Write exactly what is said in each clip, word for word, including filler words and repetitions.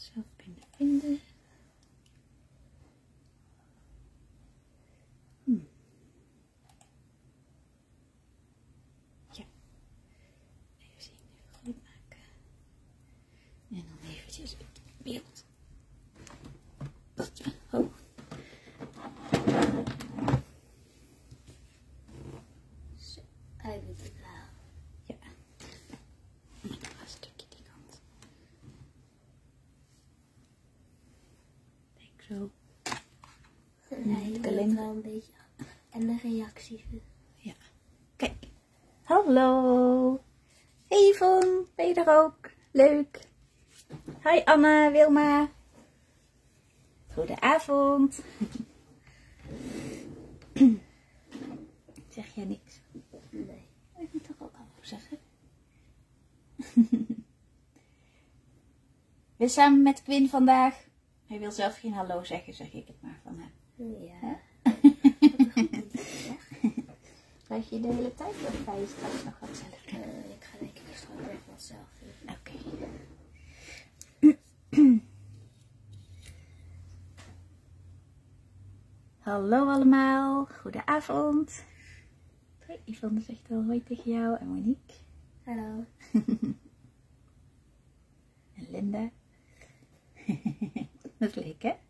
Zelfbinden, vinden. Hm. Ja. Even zien, even goed maken. En dan eventjes het beeld. Oh. Zo, hij doet het wel. Ja. Nog een stukje die kant. Denk zo. En hij doet het wel een beetje. En de reacties. Ja. Kijk. Hallo. Hey Yvonne, ben je er ook? Leuk. Hi Anne, Wilma. Goedenavond. Zeg jij niks? Nee. Ik moet toch ook hallo zeggen. We zijn samen met Quinn vandaag. Hij wil zelf geen hallo zeggen, zeg ik het maar van hem. Ja. Blijf je de hele tijd of ga je straks nog wat zelf doen? Uh, ik ga denk ik straks even wat zelf doen. Oké. Hallo allemaal, goedenavond. Hey, Yvonne zegt wel hoi tegen jou en Monique. Hallo. En Linda. Dat is leuk, hè?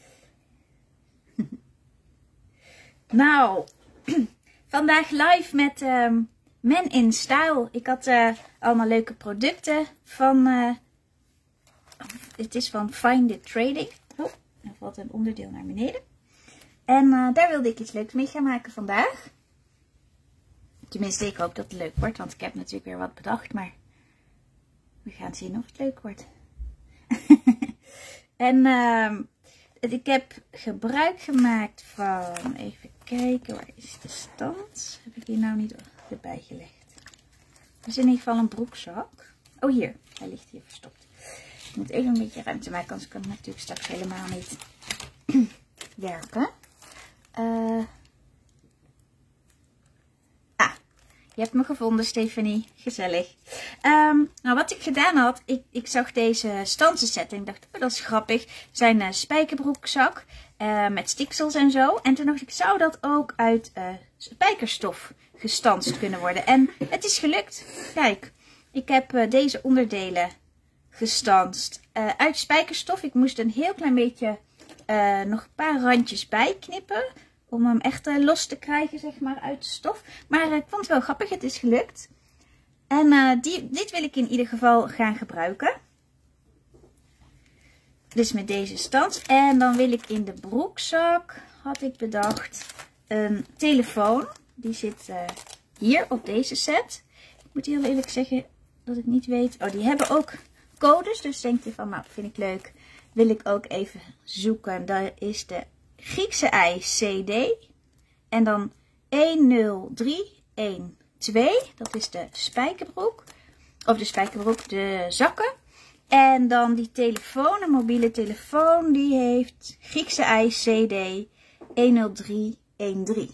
Nou, vandaag live met um, Men in Style. Ik had uh, allemaal leuke producten van, uh, het is van Find It Trading. Oh, er valt een onderdeel naar beneden. En uh, daar wilde ik iets leuks mee gaan maken vandaag. Tenminste, ik hoop dat het leuk wordt, want ik heb natuurlijk weer wat bedacht, maar we gaan zien of het leuk wordt. En uh, ik heb gebruik gemaakt van, even kijken, waar is de stand? Heb ik die nou niet erbij gelegd? Dat is in ieder geval een broekzak. Oh hier, hij ligt hier verstopt. Ik moet even een beetje ruimte maken, anders kan ik natuurlijk straks helemaal niet werken. Uh, ah, je hebt me gevonden, Stephanie. Gezellig. Um, nou, wat ik gedaan had, ik, ik zag deze stansenset en ik dacht, oh, dat is grappig. Zijn uh, spijkerbroekzak uh, met stiksels en zo. En toen dacht ik, zou dat ook uit uh, spijkerstof gestanst kunnen worden? En het is gelukt. Kijk, ik heb uh, deze onderdelen gestanst uh, uit spijkerstof. Ik moest een heel klein beetje uh, nog een paar randjes bijknippen. Om hem echt uh, los te krijgen, zeg maar, uit de stof. Maar uh, ik vond het wel grappig, het is gelukt. En uh, die, dit wil ik in ieder geval gaan gebruiken. Dus met deze stand. En dan wil ik in de broekzak, had ik bedacht, een telefoon. Die zit uh, hier op deze set. Ik moet heel eerlijk zeggen dat ik niet weet. Oh, die hebben ook codes. Dus denk je van, nou, vind ik leuk. Wil ik ook even zoeken. Daar is de Griekse ei C D. En dan een nul drie een twee. Dat is de spijkerbroek. Of de spijkerbroek, de zakken. En dan die telefoon, een mobiele telefoon. Die heeft Griekse ei C D een nul drie een drie.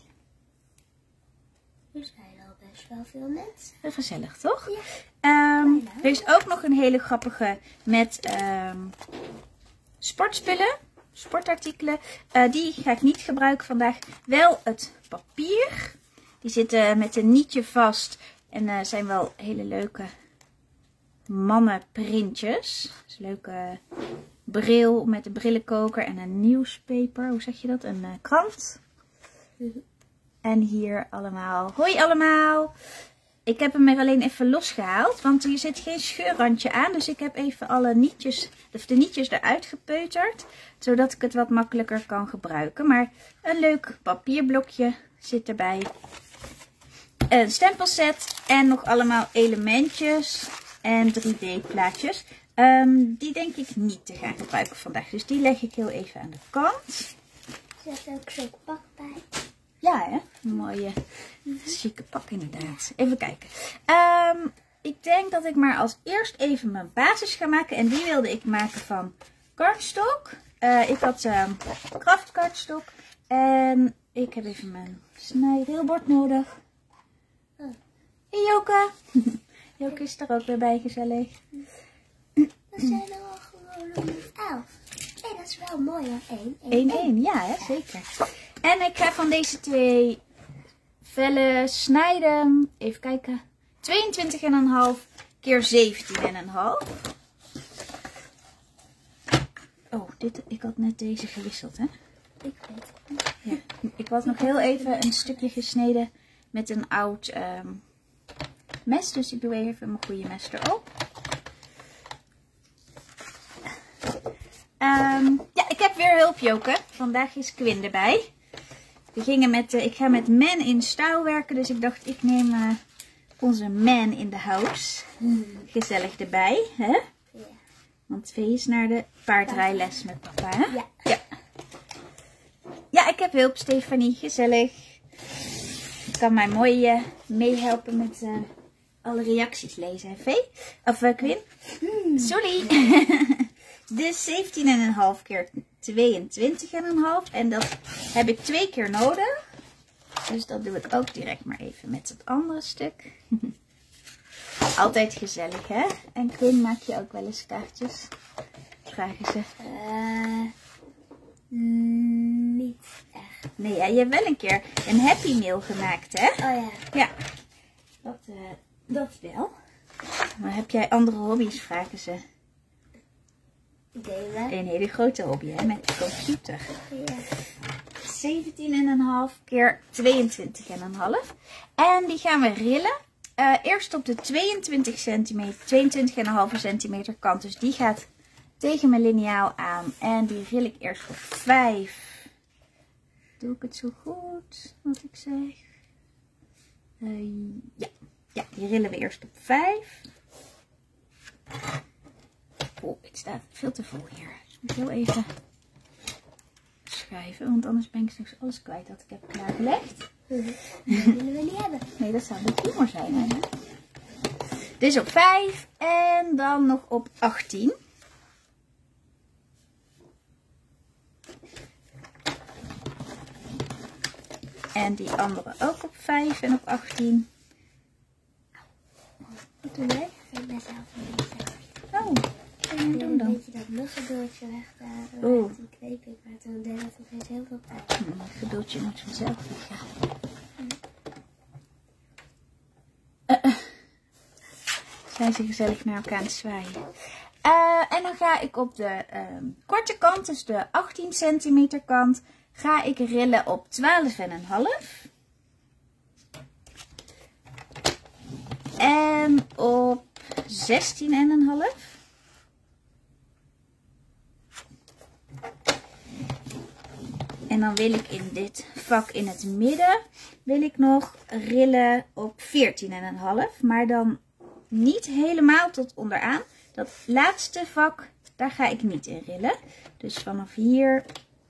Er zijn al best wel veel mensen. Gezellig, toch? Ja. Um, er is ook nog een hele grappige met um, sportspullen. Sportartikelen. Uh, die ga ik niet gebruiken vandaag. Wel het papier. Die zitten met een nietje vast. En uh, zijn wel hele leuke mannenprintjes. Dus leuke bril met een brillenkoker en een newspaper. Hoe zeg je dat? Een uh, krant. En hier allemaal. Hoi allemaal. Ik heb hem er alleen even losgehaald. Want hier zit geen scheurrandje aan. Dus ik heb even alle nietjes, of de nietjes eruit gepeuterd. Zodat ik het wat makkelijker kan gebruiken. Maar een leuk papierblokje zit erbij. Een stempelset. En nog allemaal elementjes. En drie D plaatjes. Um, die denk ik niet te gaan gebruiken vandaag. Dus die leg ik heel even aan de kant. Er zit ook zo'n pak bij. Ja, hè? Een mooie, chique pak inderdaad. Even kijken. Um, ik denk dat ik maar als eerst even mijn basis ga maken. En die wilde ik maken van kartstok. Uh, ik had um, kraftkartstok. En ik heb even mijn snijdeelbord nodig. Oh. Hey Joke. Joke is er ook weer bij, gezellig. We zijn er al gewoon elf. Hé, dat is wel mooi hoor. één. één één, ja hè, zeker. En ik ga van deze twee vellen snijden. Even kijken. tweeëntwintig komma vijf keer zeventien komma vijf. Oh, dit, ik had net deze gewisseld, hè? Ik weet het. Ja. Ik had nog heel even een stukje gesneden met een oud um, mes. Dus ik doe even mijn goede mes erop. Um, ja, ik heb weer hulp, Joke. Vandaag is Quinn erbij. We gingen met, uh, ik ga met Man in stijl werken. Dus ik dacht, ik neem uh, onze Man in the house. Hmm. Gezellig erbij, hè? Ja. Want Vee is naar de paardrijles met papa, hè? Ja. Ja. Ja, ik heb hulp, Stefanie. Gezellig. Je kan mij mooi uh, meehelpen met uh, alle reacties lezen, hè, Vee? Of uh, Quinn? Hmm. Sorry. Dus zeventien komma vijf keer tweeëntwintig komma vijf. En dat heb ik twee keer nodig. Dus dat doe ik ook direct maar even met het andere stuk. Altijd gezellig, hè? En Quinn, maak je ook wel eens kaartjes? Vragen ze. Uh, niet echt. Nee, ja, je hebt wel een keer een Happy Meal gemaakt, hè? Oh ja. Ja. Dat, uh, dat wel. Maar heb jij andere hobby's, vragen ze. Gamen. Een hele grote hobby, hè? Met de computer. Ja. zeventien komma vijf keer tweeëntwintig komma vijf. En die gaan we rillen. Uh, eerst op de tweeëntwintig centimeter, tweeëntwintig komma vijf centimeter kant. Dus die gaat tegen mijn liniaal aan. En die ril ik eerst op vijf. Doe ik het zo goed, wat ik zeg? Uh, ja. ja, die rillen we eerst op vijf. Oh, het staat veel te vol hier. Dus ik moet heel even schrijven, want anders ben ik straks alles kwijt dat ik heb klaargelegd. Dat willen we niet hebben. Nee, dat zou de humor zijn, hè? Dus op vijf en dan nog op achttien. En die andere ook op vijf en op achttien. Wat doe jij? Ik ben zelf een beetje. Oh, wat ga je doen Een dan? beetje dat muggendoortje weg daar. Oeh. Die kneep ik, maar toen deed dat opeens heel veel pijn. Hm, het gedoeltje moet vanzelf liggen. Uh, uh. Zijn ze gezellig naar elkaar aan het zwaaien. Uh, en dan ga ik op de uh, korte kant, dus de achttien centimeter kant, ga ik rillen op twaalf komma vijf. En op zestien komma vijf. En dan wil ik in dit vak in het midden, wil ik nog rillen op veertien komma vijf. Maar dan niet helemaal tot onderaan. Dat laatste vak, daar ga ik niet in rillen. Dus vanaf hier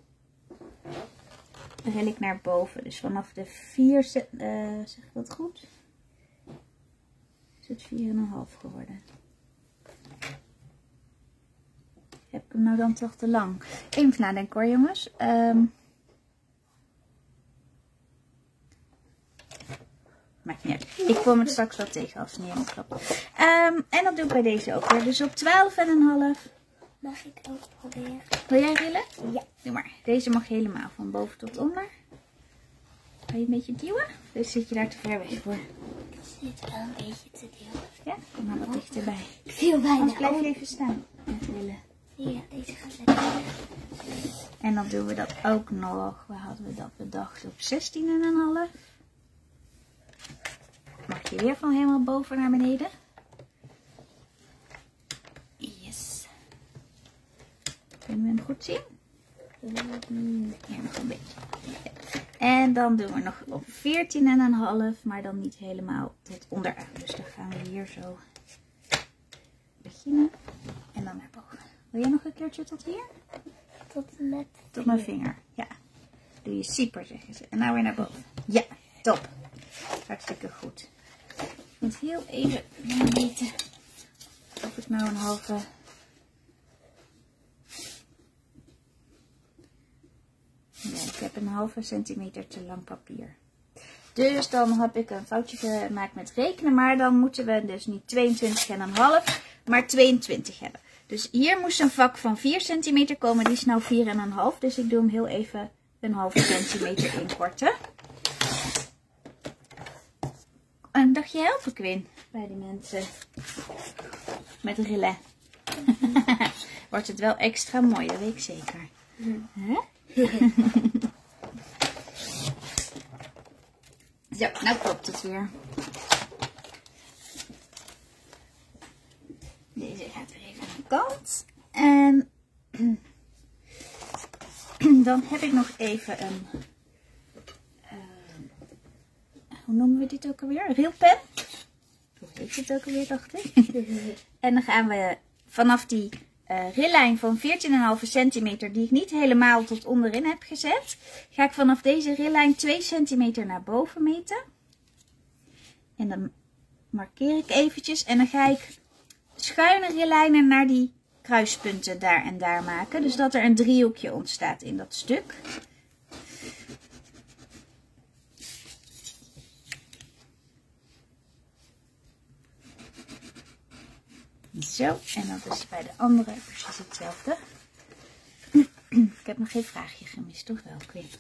ril ik naar boven. Dus vanaf de vier, uh, zeg ik dat goed? Is het vier komma vijf geworden? Heb ik hem nou dan toch te lang? Even nadenken hoor, jongens. Um, Maakt niet uit. Ik kom het straks wel tegen als het niet helemaal klopt. Um, en dat doe ik bij deze ook weer. Dus op twaalf komma vijf. Mag ik ook proberen? Wil jij rillen? Ja. Doe maar. Deze mag helemaal van boven tot onder. Ga je een beetje duwen? Dus zit je daar te ver weg voor? Ik zit wel een beetje te duwen. Ja, kom maar wat dichterbij. Ik viel bijna. Anders blijf je even staan met rillen. Ja, deze gaat lekker. En dan doen we dat ook nog. Waar hadden we dat bedacht? Op zestien komma vijf. Mag je weer van helemaal boven naar beneden? Yes. Kunnen we hem goed zien? Ja, nog een beetje. En dan doen we nog op veertien komma vijf, maar dan niet helemaal tot onderaan. Dus dan gaan we hier zo beginnen. En dan naar boven. Wil jij nog een keertje tot hier? Tot met Tot mijn vinger. Ja. Doe je super, zeggen ze. En nou weer naar boven. Ja, top. Hartstikke goed. Ik moet heel even weten of ik nou een halve... Nee, ik heb een halve centimeter te lang papier. Dus dan heb ik een foutje gemaakt met rekenen. Maar dan moeten we dus niet tweeëntwintig komma vijf, maar tweeëntwintig hebben. Dus hier moest een vak van vier centimeter komen. Die is nou vier komma vijf. Dus ik doe hem heel even een halve centimeter inkorten. En dacht je helpen, Quinn? Bij die mensen. Met rillen. Wordt het wel extra mooi, dat weet ik zeker. Huh? Zo, nou klopt het weer. Deze gaat weer even aan de kant. En dan heb ik nog even een, uh, hoe noemen we dit ook alweer? Een rielpen. Hoe heet het ook alweer, dacht ik. En dan gaan we vanaf die uh, rillijn van veertien komma vijf centimeter, die ik niet helemaal tot onderin heb gezet, ga ik vanaf deze rillijn twee centimeter naar boven meten. En dan markeer ik eventjes en dan ga ik schuine rillijnen naar die kruispunten daar en daar maken. Dus dat er een driehoekje ontstaat in dat stuk. Zo, en dat is bij de andere precies hetzelfde. Ik heb nog geen vraagje gemist, toch wel, Quinn?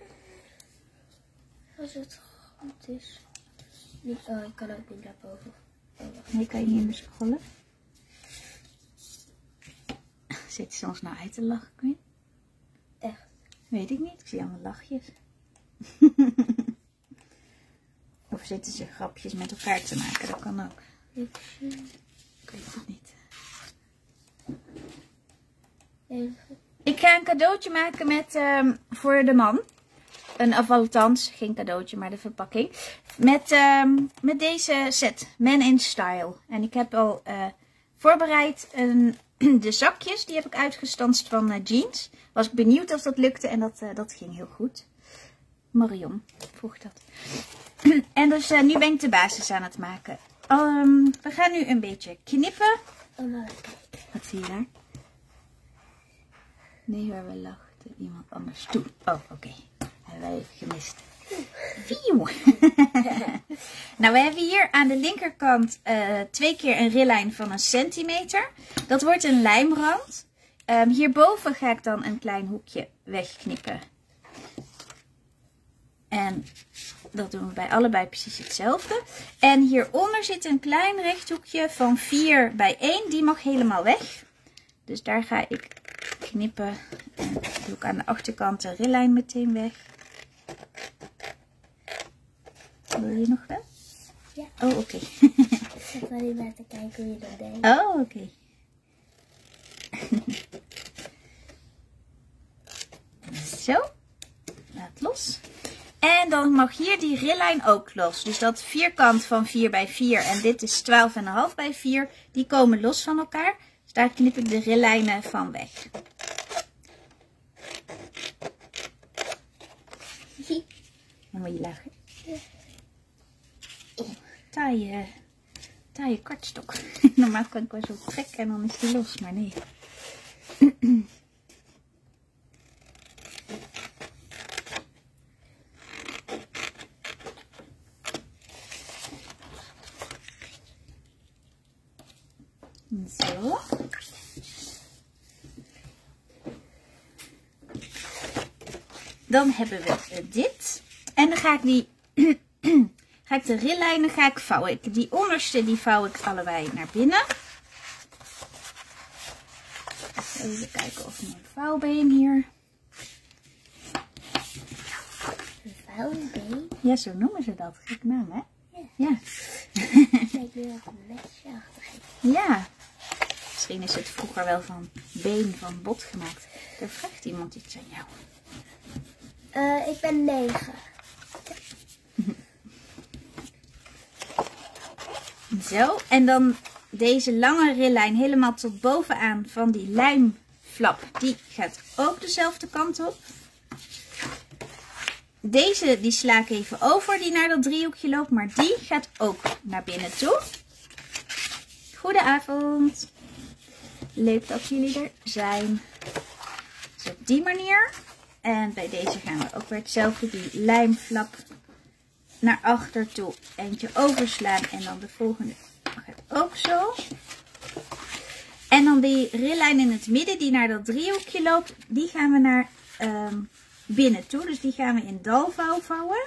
Als het goed is. Niet, oh, ik kan ook niet naar boven. Oh, nee, kan je niet meer scrollen? Zit ze ons nou uit te lachen, Quinn? Echt? Weet ik niet, ik zie allemaal lachjes. Of zitten ze grapjes met elkaar te maken, dat kan ook. Ik, ik weet het niet. Even. Ik ga een cadeautje maken met, um, voor de man. Een, of althans, geen cadeautje, maar de verpakking. Met, um, met deze set, Man in Style. En ik heb al uh, voorbereid een, de zakjes, die heb ik uitgestanst van uh, jeans. Was ik benieuwd of dat lukte en dat, uh, dat ging heel goed. Marion vroeg dat. En dus uh, nu ben ik de basis aan het maken. Um, we gaan nu een beetje knippen. Oh, nou, kijk. Wat zie je daar? Nee, waar we lachten iemand anders toe. Oh, oké. Okay. Hebben wij even gemist. Vieuw. Nou, we hebben hier aan de linkerkant uh, twee keer een rillijn van een centimeter. Dat wordt een lijmrand. Um, hierboven ga ik dan een klein hoekje wegknippen. En dat doen we bij allebei precies hetzelfde. En hieronder zit een klein rechthoekje van vier bij één. Die mag helemaal weg. Dus daar ga ik knippen. En doe ik aan de achterkant de rillijn meteen weg. Wil je nog wel? Ja. Oh, oké. Okay. Ik zat wel niet naar te kijken hoe je dat deed. Oh, oké. Okay. Zo. Laat los. En dan mag hier die rillijn ook los. Dus dat vierkant van vier bij vier en dit is twaalf komma vijf bij vier. Die komen los van elkaar. Dus daar knip ik de rillijnen van weg. Dan moet je lachen. Oh, taaie, taaie kartstok. Normaal kan ik wel zo trekken en dan is die los, maar nee. Zo. Dan hebben we dit. En dan ga ik die, ga ik de rillijnen ga ik vouwen. Die onderste die vouw ik allebei naar binnen. Even kijken of mijn vouwbeen hier. Een vouwbeen? Ja, zo noemen ze dat. Gek naam, hè? Ja. Ja. Kijk, nu heb ik een mesje achterin. Ja. Misschien is het vroeger wel van been, van bot gemaakt. Er vraagt iemand iets aan jou. Uh, ik ben negen. Zo, en dan deze lange rillijn helemaal tot bovenaan van die lijmflap. Die gaat ook dezelfde kant op. Deze die sla ik even over, die naar dat driehoekje loopt. Maar die gaat ook naar binnen toe. Goedenavond. Leuk dat jullie er zijn. Dus op die manier. En bij deze gaan we ook weer hetzelfde. Die lijmflap naar achter toe. Eentje overslaan. En dan de volgende gaat ook zo. En dan die rillijn in het midden die naar dat driehoekje loopt, die gaan we naar um, binnen toe. Dus die gaan we in dalvouw vouwen.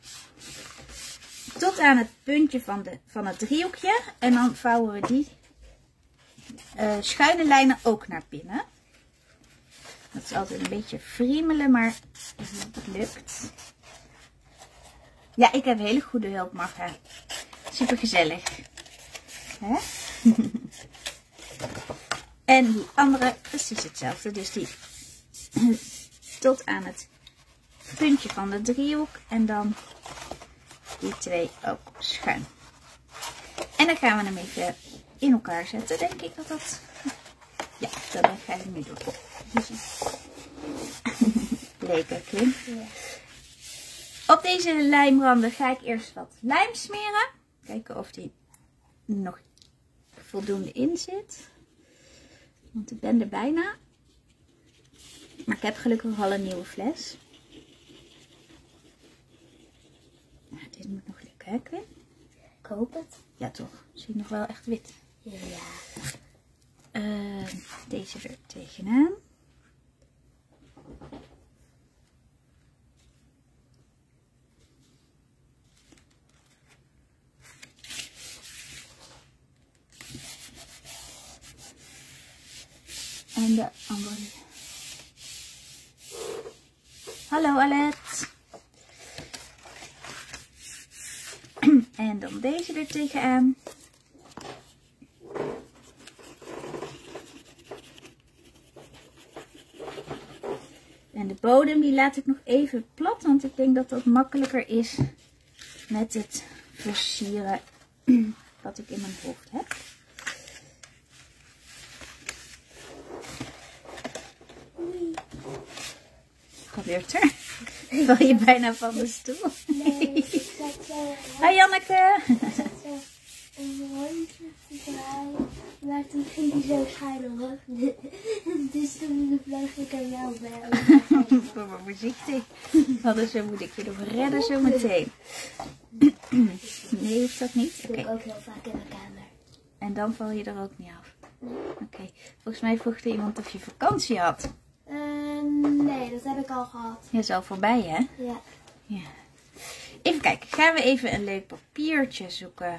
Tot aan het puntje van, de, van het driehoekje. En dan vouwen we die uh, schuine lijnen ook naar binnen. Dat is altijd een beetje friemelen, maar het lukt. Ja, ik heb hele goede hulp, Magga. Super gezellig. Hè? En die andere precies hetzelfde. Dus die tot aan het puntje van de driehoek. En dan die twee ook schuin. En dan gaan we hem even in elkaar zetten. Denk ik dat dat... Ja, dat ga ik nu doen. Lekker klinkt. Ja. Op deze lijmranden ga ik eerst wat lijm smeren. Kijken of die nog voldoende in zit. Want ik ben er bijna. Maar ik heb gelukkig al een nieuwe fles. Nou, dit moet nog lukken, hè, Quinn? Ik hoop het. Ja, toch? Zie je nog wel echt wit? Ja. Uh, deze er tegenaan. En de andere. Hallo Alet. En dan deze er tegenaan. En de bodem die laat ik nog even plat, want ik denk dat dat makkelijker is met het versieren wat ik in mijn hoofd heb. Gebeurt er? Val je bijna van de stoel? Nee, ik zat zo... Hoi Janneke! Ik zat zo een rondje te draaien, maar toen ging hij zo schuin omhoog. Dus toen vloog ik er wel bij. Kom maar voorzichtig. Anders moet ik je nog redden zo meteen. Nee, hoeft dat niet? Dat doe ik Oké. ook heel vaak in de kamer. En dan val je er ook niet af? Oké. Okay. Volgens mij vroeg er iemand of je vakantie had. Uh, nee, dat heb ik al gehad. Ja, is al voorbij, hè? Ja. Ja. Even kijken. Gaan we even een leuk papiertje zoeken.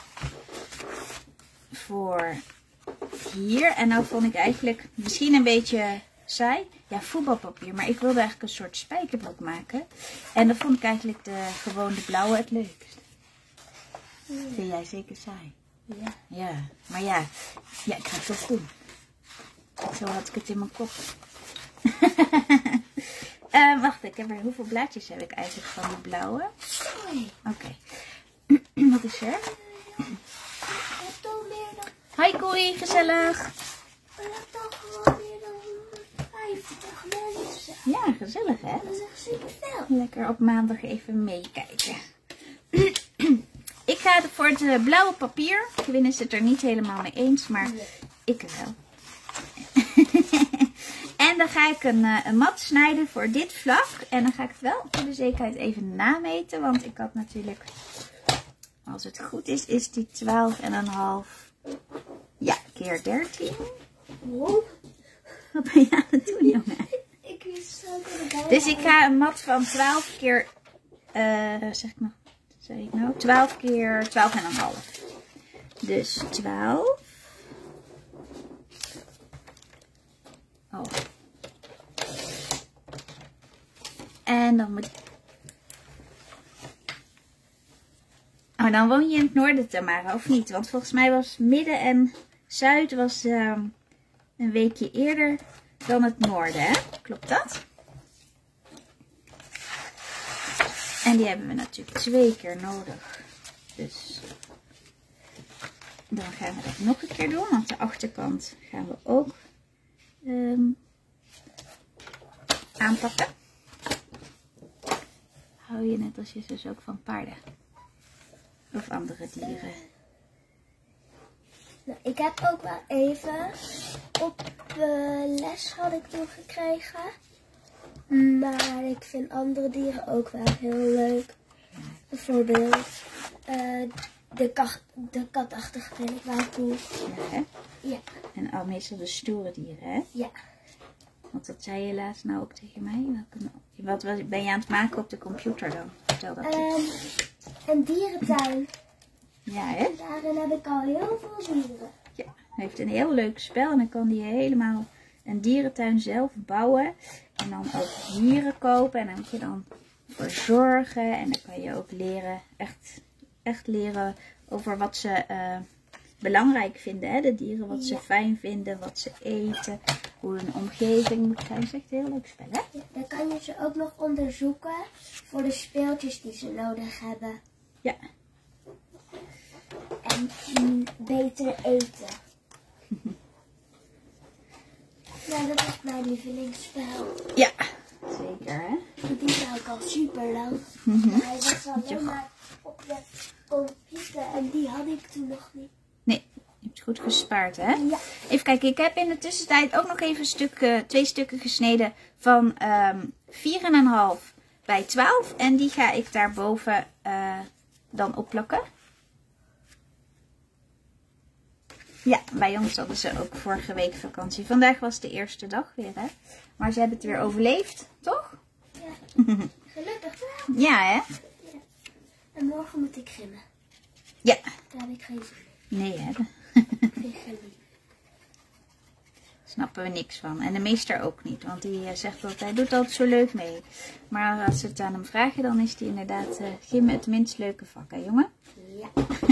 Voor hier. En nou vond ik eigenlijk misschien een beetje saai. Ja, voetbalpapier. Maar ik wilde eigenlijk een soort spijkerbroek maken. En dan vond ik eigenlijk de gewone blauwe het leukst. Hmm. Vind jij zeker saai? Ja. Ja. Maar ja. Ja, ik ga het toch doen. Zo had ik het in mijn kop. uh, wacht, ik heb er, hoeveel blaadjes heb ik eigenlijk van die blauwe? Oei. Oké. Okay. Wat is er? Je hebt toch meer dan... Hi Koei, gezellig. Je hebt toch gewoon meer dan honderdvijftig mensen. Ja, gezellig hè? Dat is echt super veel. Lekker op maandag even meekijken. Ik ga voor het blauwe papier. Quinn is het er niet helemaal mee eens, maar Nee. ik wel. En dan ga ik een, een mat snijden voor dit vlak. En dan ga ik het wel voor de zekerheid even nameten. Want ik had natuurlijk, als het goed is, is die twaalf en een half. Ja, keer dertien. Wow. Wat ben je aan het doen, jongen? Ik wist zo dat. Dus ik ga een mat van twaalf keer, uh, zeg ik nog, zeg ik nou, twaalf keer twaalf en een half. Dus twaalf. Oh. En dan moet... Oh, dan woon je in het noorden, Tamara, of niet? Want volgens mij was midden en zuid was uh, een weekje eerder dan het noorden, hè? Klopt dat? En die hebben we natuurlijk twee keer nodig. Dus dan gaan we dat nog een keer doen. Want de achterkant gaan we ook um, aanpakken. Hou je net als je dus ook van paarden? Of andere dieren? Nou, ik heb ook wel even op uh, les had ik toen gekregen. Maar ik vind andere dieren ook wel heel leuk. Bijvoorbeeld uh, de, kat, de katachtige vind ik wel cool. Ja, hè? Ja. En al meestal de stoere dieren, hè? Ja. Want dat zei je laatst nou ook tegen mij. Welke, wat, wat ben je aan het maken op de computer dan? Vertel dat Um, een dierentuin. Ja, hè? En daarin heb ik al heel veel dieren. Ja, hij heeft een heel leuk spel. En dan kan hij helemaal een dierentuin zelf bouwen. En dan ook dieren kopen. En dan moet je dan verzorgen. En dan kan je ook leren, echt, echt leren over wat ze uh, belangrijk vinden. Hè? De dieren, wat ze ja. fijn vinden, wat ze eten. Hoe hun omgeving moet zijn. Dat is echt een heel leuk spel, hè? Ja, dan kan je ze ook nog onderzoeken voor de speeltjes die ze nodig hebben. Ja. En mm, beter eten. Nou, dat is mijn lievelingsspel. Ja, zeker, hè? Die zou ik al super lang. Mm-hmm. Hij was alleen maar op de computer en die had ik toen nog niet. Nee, je hebt goed gespaard, hè? Ja. Even kijken, ik heb in de tussentijd ook nog even stukken, twee stukken gesneden van um, vier komma vijf bij twaalf. En die ga ik daarboven uh, dan opplakken. Ja, bij ons hadden ze ook vorige week vakantie. Vandaag was de eerste dag weer, hè? Maar ze hebben het weer overleefd, toch? Ja, gelukkig wel. Ja, hè? Ja. En morgen moet ik gimmen. Ja. Daar heb ik geen zin in. Nee, hè? Ik vind geen lief. Snappen we niks van. En de meester ook niet, want die zegt altijd, hij doet altijd zo leuk mee. Maar als ze het aan hem vragen, dan is die inderdaad uh, gimmen het minst leuke vak, hè jongen? Ja.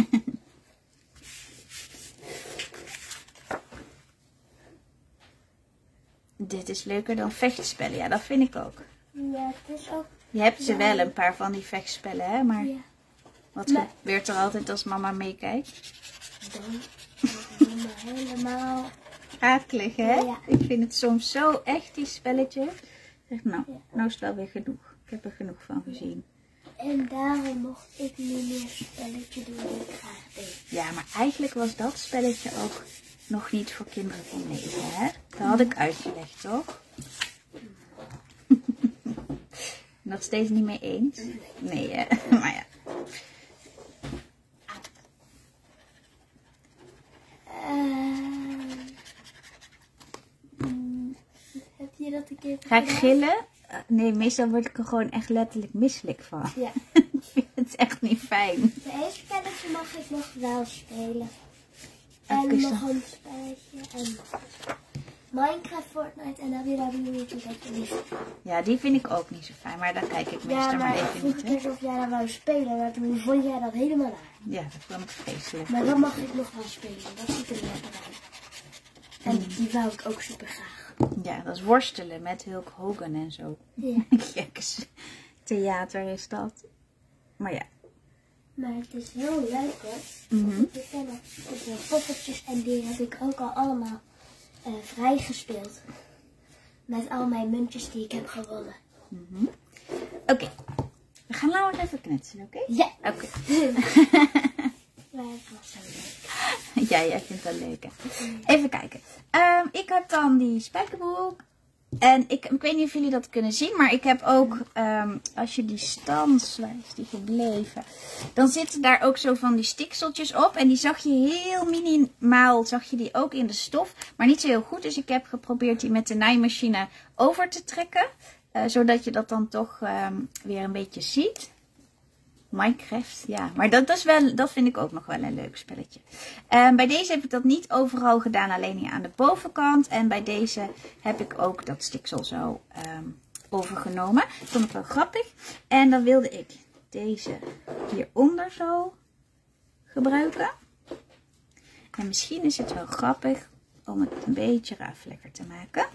Dit is leuker dan vechtspellen. Ja, dat vind ik ook. Ja, het is ook... Je hebt ze ja. wel, een paar van die vechtspellen, hè? Maar ja. wat maar... gebeurt er altijd als mama meekijkt? Dan doen we helemaal... Akelig, hè? Ja. Ik vind het soms zo echt, die spelletje. Zeg, nou, ja. nou is het wel weer genoeg. Ik heb er genoeg van gezien. En daarom mocht ik niet meer spelletje doen die ik graag deed. Ja, maar eigenlijk was dat spelletje ook nog niet voor kinderen van negen, hè? Dat had ik uitgelegd, toch? Nog steeds niet mee eens? Nee, hè? Maar ja. Uh, heb je dat een keer Ga ik gillen? Uh, nee, meestal word ik er gewoon echt letterlijk misselijk van. Ja. Ik vind het echt niet fijn. De eerste spelletje mag ik nog wel spelen. En okay, nog een spelletje. En Minecraft, Fortnite en W W E vind ik niet. Ja, die vind ik ook niet zo fijn. Maar daar kijk ik meestal ja, maar, maar even vroeg niet. Ik vroeg of jij dat wou spelen, maar toen vond jij dat helemaal raar. Ja, dat vond ik vreselijk. Maar dan mag ik nog wel spelen. Dat ziet er lekker uit. En mm. die wou ik ook super graag. Ja, dat is worstelen met Hulk Hogan en zo. Ja. Gekkes theater is dat. Maar ja. Maar het is heel leuk hoor. Mm-hmm. Ik ken de poppetjes en die heb ik ook al allemaal uh, vrijgespeeld. Met al mijn muntjes die ik heb gewonnen. Mm-hmm. Oké. Okay. We gaan nou even knutselen, oké? Okay? Ja. Oké. Okay. Maar het was zo leuk. Ja, jij vindt dat leuk hè? Even kijken. Um, ik heb dan die spijkerbroek. En ik, ik weet niet of jullie dat kunnen zien, maar ik heb ook, um, als je die stand, waar is die gebleven? Dan zitten daar ook zo van die stikseltjes op. En die zag je heel minimaal, zag je die ook in de stof. Maar niet zo heel goed, dus ik heb geprobeerd die met de naaimachine over te trekken. Uh, zodat je dat dan toch um, weer een beetje ziet. Minecraft, ja. Maar dat, dat, is wel, dat vind ik ook nog wel een leuk spelletje. Um, bij deze heb ik dat niet overal gedaan, alleen hier aan de bovenkant. En bij deze heb ik ook dat stiksel zo um, overgenomen. Dat vond ik wel grappig. En dan wilde ik deze hieronder zo gebruiken. En misschien is het wel grappig om het een beetje rafelijker te maken.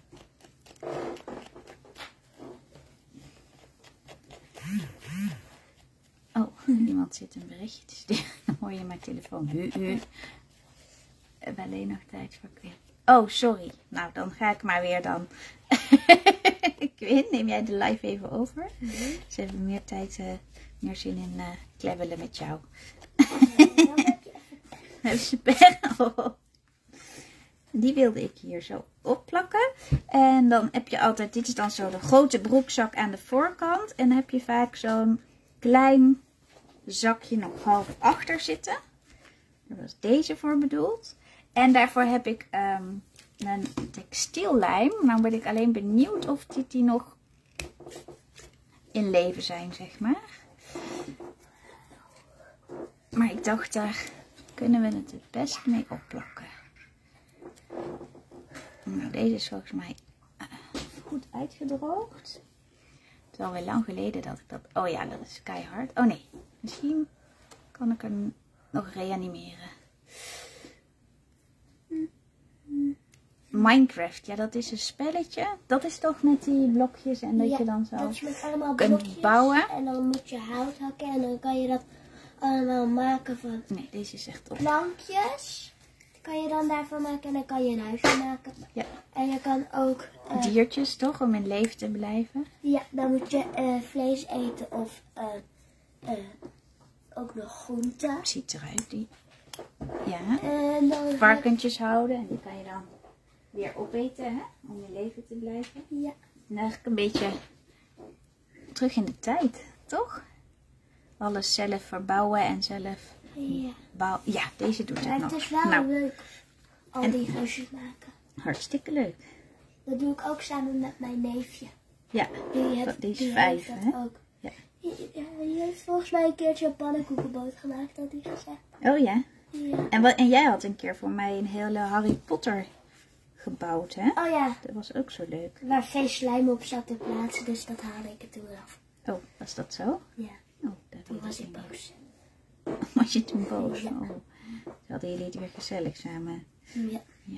Oh, iemand zit een berichtje te sturen. Dan hoor je mijn telefoon. Hu, hu. We hebben alleen nog tijd voor quiz. Oh, sorry. Nou, dan ga ik maar weer dan. Quinn, neem jij de live even over? Mm-hmm. Ze hebben meer tijd, uh, meer zin in uh, klebbelen met jou. Hebben ze pen? Oh. Die wilde ik hier zo opplakken. En dan heb je altijd, dit is dan zo de grote broekzak aan de voorkant. En dan heb je vaak zo'n klein zakje nog half achter zitten. Daar was deze voor bedoeld. En daarvoor heb ik um, een textiellijm. Nou ben ik alleen benieuwd of die, die nog in leven zijn, zeg maar. Maar ik dacht, daar kunnen we het het best mee opplakken. Nou, deze is volgens mij uh, goed uitgedroogd. Het is alweer lang geleden dat ik dat... Oh ja, dat is keihard. Oh nee, misschien kan ik hem nog reanimeren. Minecraft, ja, dat is een spelletje. Dat is toch met die blokjes en dat ja, je dan zo dat je met allemaal kunt blokjes bouwen. En dan moet je hout hakken en dan kan je dat allemaal maken van Nee, deze is echt op. plankjes. Kan je dan daarvan maken en dan kan je een huisje maken. Ja. En je kan ook... Uh, Diertjes toch, om in leven te blijven. Ja, dan moet je uh, vlees eten of uh, uh, ook nog groenten. Ziet eruit, die. Ja. En dan varkentjes houden en die kan je dan weer opeten, hè? Om in leven te blijven. Ja. En eigenlijk een beetje terug in de tijd, toch? Alles zelf verbouwen en zelf ja. bouwen. Ja, deze doet het maar nog. Het is wel nou, leuk, al en die huisjes maken. Hartstikke leuk. Dat doe ik ook samen met mijn neefje. Ja, die, heeft, die is die vijf, heeft hè? dat ook. Ja. Die, die heeft volgens mij een keertje een pannenkoekenboot gemaakt, had hij gezegd. Oh ja? Ja. En, wat, en jij had een keer voor mij een hele Harry Potter gebouwd, hè? Oh ja. Dat was ook zo leuk. Waar veel slijm op zat te plaatsen, dus dat haalde ik er toen af. Oh, was dat zo? Ja. Oh, dat Toen was ik ik boos. Was je toen boos? Ja. Oh. Hadden jullie het weer gezellig samen? Ja. Ja.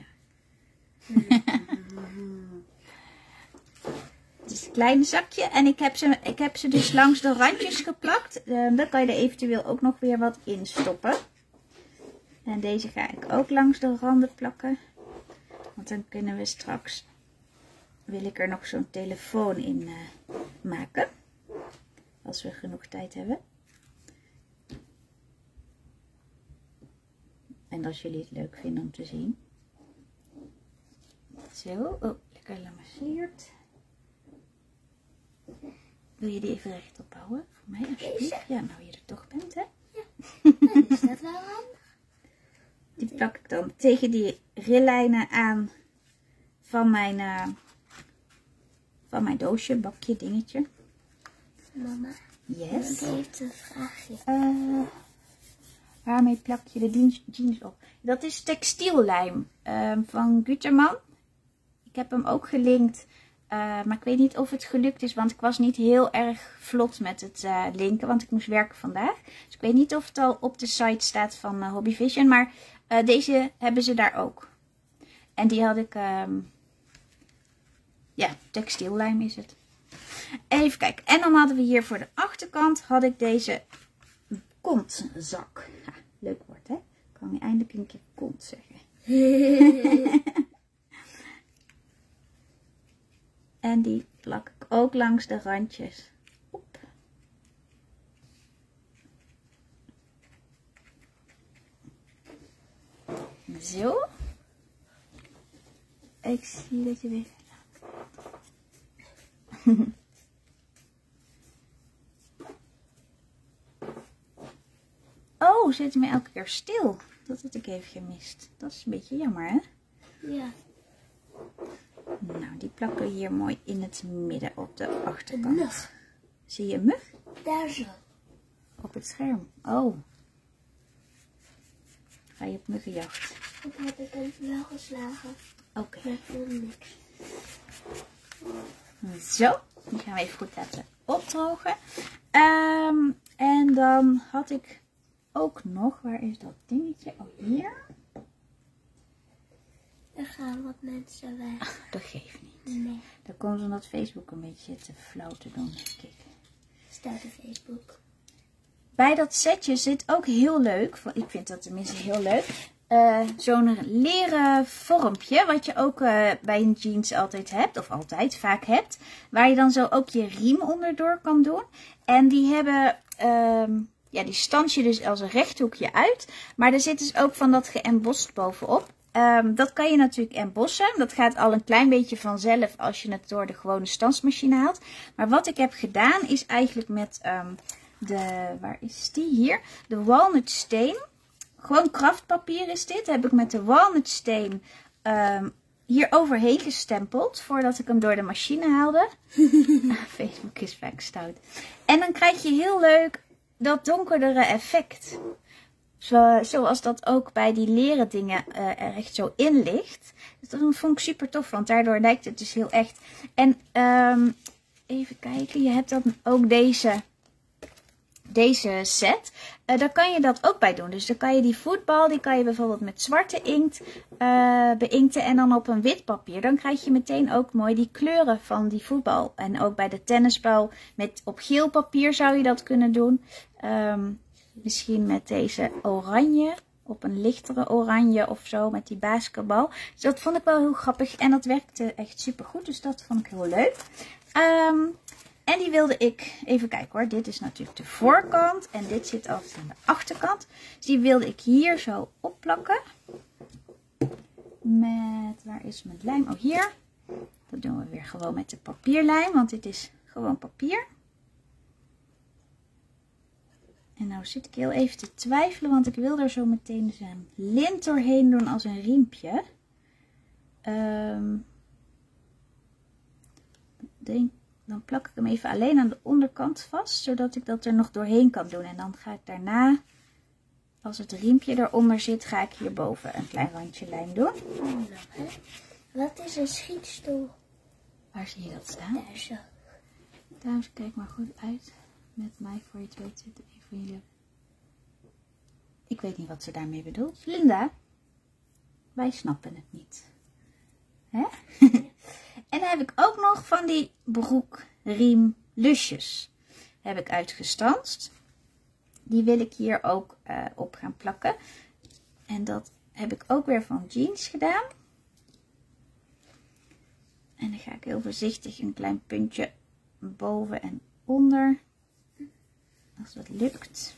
Het is een klein zakje en ik heb ze, ik heb ze dus langs de randjes geplakt. Uh, dan kan je er eventueel ook nog weer wat in stoppen. En deze ga ik ook langs de randen plakken. Want dan kunnen we straks, wil ik er nog zo'n telefoon in uh, maken. Als we genoeg tijd hebben. En als jullie het leuk vinden om te zien. Zo, oh, lekker lamasseerd. Wil je die even rechtop houden? Voor mij alsjeblieft. Ja, nou je er toch bent, hè? Ja, nou, is dat wel handig? Die plak ik dan tegen die rillijnen aan van mijn, uh, van mijn doosje, bakje, dingetje. Mama, Yes. die heeft een vraagje. Uh, waarmee plak je de jeans, jeans op? Dat is textiellijm uh, van Gutermann. Ik heb hem ook gelinkt. Uh, maar ik weet niet of het gelukt is, want ik was niet heel erg vlot met het uh, linken, want ik moest werken vandaag. Dus ik weet niet of het al op de site staat van uh, Hobby Vision, maar uh, deze hebben ze daar ook. En die had ik, um, ja, textiellijm is het. Even kijken. En dan hadden we hier voor de achterkant, had ik deze kontzak. Ja, leuk woord, hè? Ik kan nu eindelijk een keer kont zeggen. En die plak ik ook langs de randjes op. Zo. Ik zie dat je weer... Oh, zet me elke keer stil. Dat had ik even gemist. Dat is een beetje jammer, hè? Ja. Nou, die plakken we hier mooi in het midden op de achterkant. Een mug. Zie je een mug? Daar zo. Op het scherm. Oh. Ga je op muggenjacht? Ik heb ik hem wel geslagen. Oké. Okay. Maar ik vond niks. Zo. Die gaan we even goed laten opdrogen. Um, en dan had ik ook nog, waar is dat dingetje? Oh, hier. Er gaan wat mensen weg. Ach, dat geeft niet. Nee. Dan komt omdat Facebook een beetje te flauw te doen. Kijk. Staat op Facebook. Bij dat setje zit ook heel leuk, ik vind dat tenminste heel leuk, uh, zo'n leren vormpje. Wat je ook uh, bij een jeans altijd hebt, of altijd vaak hebt. Waar je dan zo ook je riem onderdoor kan doen. En die hebben... Uh, Ja, die stans je dus als een rechthoekje uit. Maar er zit dus ook van dat geëmbost bovenop. Um, dat kan je natuurlijk embossen. Dat gaat al een klein beetje vanzelf als je het door de gewone stansmachine haalt. Maar wat ik heb gedaan is eigenlijk met um, de, waar is die hier? De walnutsteen. gewoon kraftpapier is dit. Heb ik met de walnutsteen um, hier overheen gestempeld. Voordat ik hem door de machine haalde. Facebook is vaak stout. En dan krijg je heel leuk dat donkerdere effect. Zo, zoals dat ook bij die leren dingen uh, er echt zo in ligt. Dus dat vond ik super tof. Want daardoor lijkt het dus heel echt. En um, even kijken. Je hebt dan ook deze... Deze set, uh, daar kan je dat ook bij doen. Dus dan kan je die voetbal, die kan je bijvoorbeeld met zwarte inkt uh, beinkten en dan op een wit papier. Dan krijg je meteen ook mooi die kleuren van die voetbal. En ook bij de tennisbal met op geel papier zou je dat kunnen doen. Um, misschien met deze oranje, op een lichtere oranje of zo, met die basketbal. Dus dat vond ik wel heel grappig en dat werkte echt super goed. Dus dat vond ik heel leuk. Um, En die wilde ik, even kijken hoor, dit is natuurlijk de voorkant en dit zit altijd aan de achterkant. Dus die wilde ik hier zo opplakken. Met, waar is mijn lijm? Oh hier. Dat doen we weer gewoon met de papierlijm, want dit is gewoon papier. En nou zit ik heel even te twijfelen, want ik wil er zo meteen dus een lint doorheen doen als een riempje. Um, denk Dan plak ik hem even alleen aan de onderkant vast, zodat ik dat er nog doorheen kan doen. En dan ga ik daarna, als het riempje eronder zit, ga ik hierboven een klein randje lijm doen. Wat is een schietstoel? Waar zie je dat staan? Daar zo. Dames, kijk maar goed uit met mij voor je het weet zit een van jullie. Ik weet niet wat ze daarmee bedoelt. Linda, wij snappen het niet. Hè? En dan heb ik ook nog van die broekriem lusjes. Heb ik uitgestanst. Die wil ik hier ook uh, op gaan plakken. En dat heb ik ook weer van jeans gedaan. En dan ga ik heel voorzichtig een klein puntje boven en onder. Als dat lukt.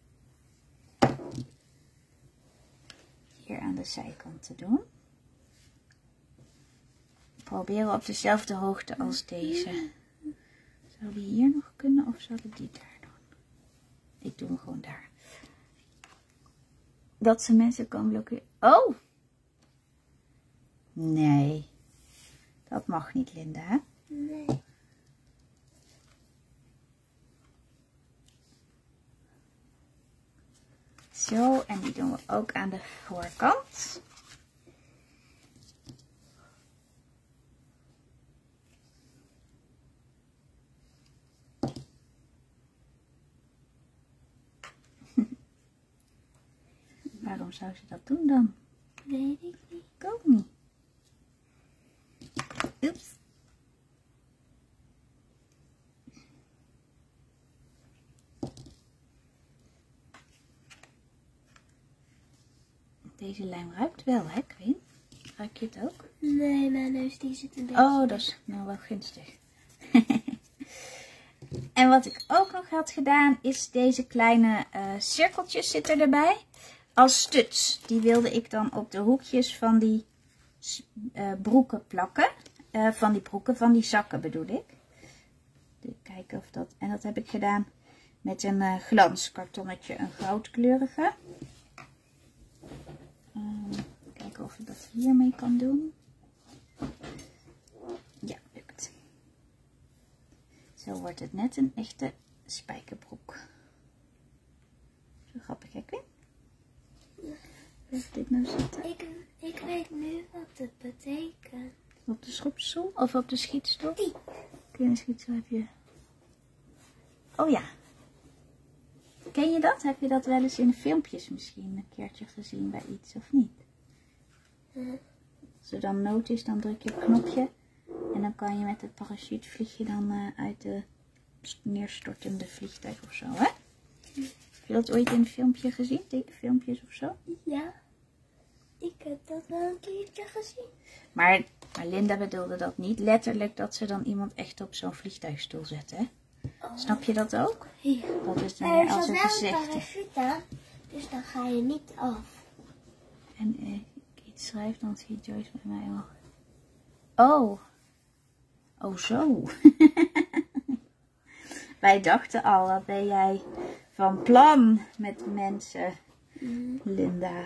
Hier aan de zijkant te doen. Proberen op dezelfde hoogte als deze. Zou die hier nog kunnen of zou ik die daar doen? Ik doe hem gewoon daar. Dat ze mensen kan blokkeren. Oh! Nee. Dat mag niet, Linda. Nee. Zo, en die doen we ook aan de voorkant. Waarom zou ze dat doen dan? Weet ik niet. Ik ook niet. Oeps. Deze lijm ruikt wel, hè, Queen? Ruik je het ook? Nee, mijn neus die zit een beetje... Oh, dat is nou wel gunstig. En wat ik ook nog had gedaan, is deze kleine uh, cirkeltjes zitten erbij. Als stuts. Die wilde ik dan op de hoekjes van die uh, broeken plakken. Uh, van die broeken, van die zakken bedoel ik. Dus kijken of dat... En dat heb ik gedaan met een uh, glanskartonnetje, een goudkleurige. Uh, kijken of ik dat hiermee kan doen. Ja, lukt. Zo wordt het net een echte spijkerbroek. Zo grappig, hè, Quinn? Blijft dit nou zitten? Ik, ik weet nu wat het betekent. Op de schopstoel of op de schietstoel? Die. Kun je een schietstoel heb je... Oh ja. Ken je dat? Heb je dat wel eens in filmpjes misschien een keertje gezien bij iets of niet? Huh? Als er dan nood is, dan druk je op het knopje. En dan kan je met het parachute vlieg je dan uh, uit de neerstortende vliegtuig of zo, hè? Heb je dat ooit in een filmpje gezien? Tekenfilmpjes of zo? Ja. Ik heb dat wel een keertje gezien. Maar, maar Linda bedoelde dat niet letterlijk dat ze dan iemand echt op zo'n vliegtuigstoel zet, hè? Oh. Snap je dat ook? Ja. Dat is dan Er meer als zat een wel een gezegde. parachute aan, dus dan ga je niet af. En eh, ik iets schrijf, dan zie Joyce bij mij al. Oh. Oh, zo. Wij dachten al, wat ben jij van plan met mensen Mm. Linda.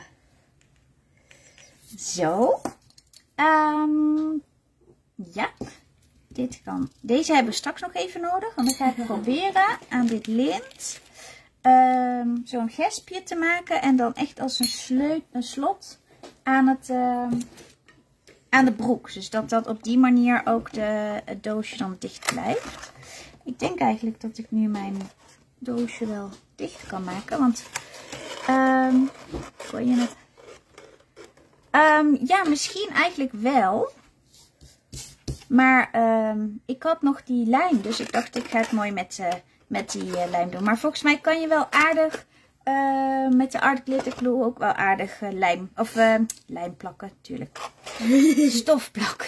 Zo. Um, ja. Dit kan. Deze hebben we straks nog even nodig. Want dan ga ik proberen aan dit lint um, zo'n gespje te maken. En dan echt als een, sleut, een slot aan, het, um, aan de broek. Dus dat dat op die manier ook de, het doosje dan dicht blijft. Ik denk eigenlijk dat ik nu mijn doosje wel dicht kan maken. Want um, kon je het... Um, ja, misschien eigenlijk wel. Maar um, ik had nog die lijm. Dus ik dacht ik ga het mooi met, uh, met die uh, lijm doen. Maar volgens mij kan je wel aardig uh, met de Art Glitter Glue ook wel aardig uh, lijm. Of uh, lijm plakken natuurlijk. Stof plakken.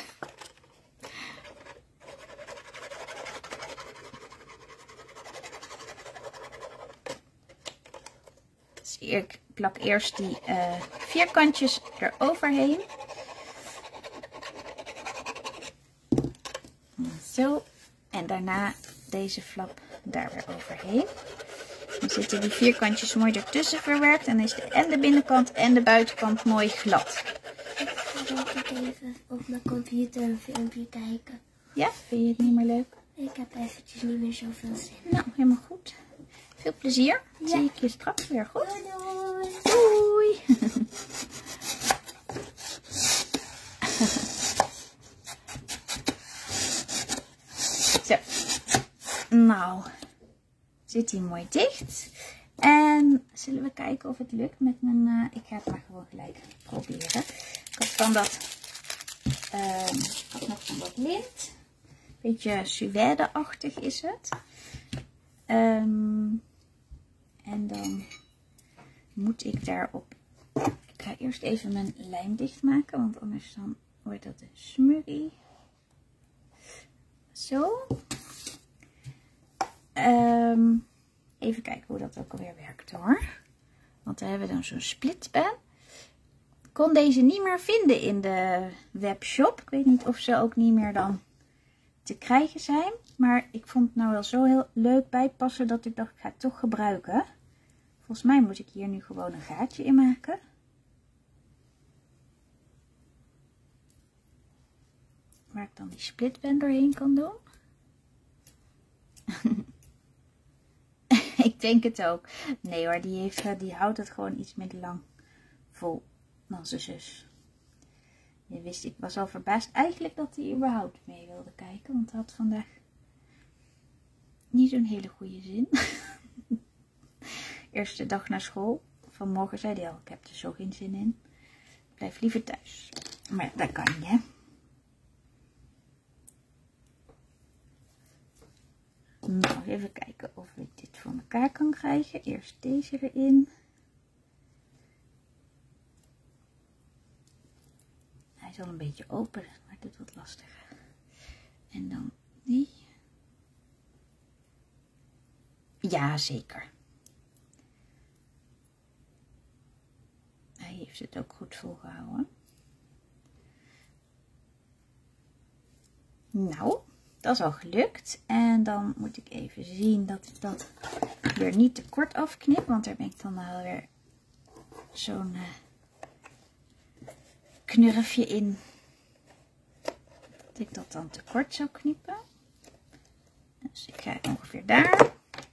Dus ik plak eerst die uh, vierkantjes eroverheen. Zo. En daarna deze flap daar weer overheen. Dan zitten die vierkantjes mooi ertussen verwerkt. En is de, en de binnenkant en de buitenkant mooi glad. Ik ga even op mijn computer een filmpje kijken. Ja, vind je het niet meer leuk? Ik heb eventjes niet meer zoveel zin. Nou, helemaal goed. Veel plezier. Ja. Zie ik je straks weer goed. Doei doei. Doei. Zo. Nou, zit hij mooi dicht. En zullen we kijken of het lukt met mijn... Uh, ik ga het maar gewoon gelijk proberen. Ik had van dat... Uh, ik had nog van dat lint. Beetje suède-achtig is het. Um, en dan moet ik daarop... Ik ga eerst even mijn lijm dicht maken, want anders dan wordt dat een smurrie. Zo. Um, even kijken hoe dat ook alweer werkt hoor. Want daar hebben we dan zo'n splitpen. Ik kon deze niet meer vinden in de webshop. Ik weet niet of ze ook niet meer dan te krijgen zijn. Maar ik vond het nou wel zo heel leuk bijpassen dat ik dacht ik ga het toch gebruiken. Volgens mij moet ik hier nu gewoon een gaatje in maken. Waar ik dan die splitband doorheen kan doen. Ik denk het ook. Nee hoor, die, heeft, die houdt het gewoon iets minder lang vol dan zijn zus. Je wist, ik was al verbaasd eigenlijk dat hij überhaupt mee wilde kijken. Want hij had vandaag niet zo'n hele goede zin. Eerste dag naar school. Vanmorgen zei hij al, ik heb er zo geen zin in. Blijf liever thuis. Maar dat kan niet hè. Nou, even kijken of ik dit voor elkaar kan krijgen. Eerst deze erin. Hij is al een beetje open, maar dit wordt lastiger. En dan die. Ja, zeker. Hij heeft het ook goed volgehouden. Nou, dat is al gelukt. En dan moet ik even zien dat ik dat weer niet te kort afknip. Want daar ben ik dan wel weer zo'n uh, knurfje in. Dat ik dat dan te kort zou knippen. Dus ik ga ongeveer daar.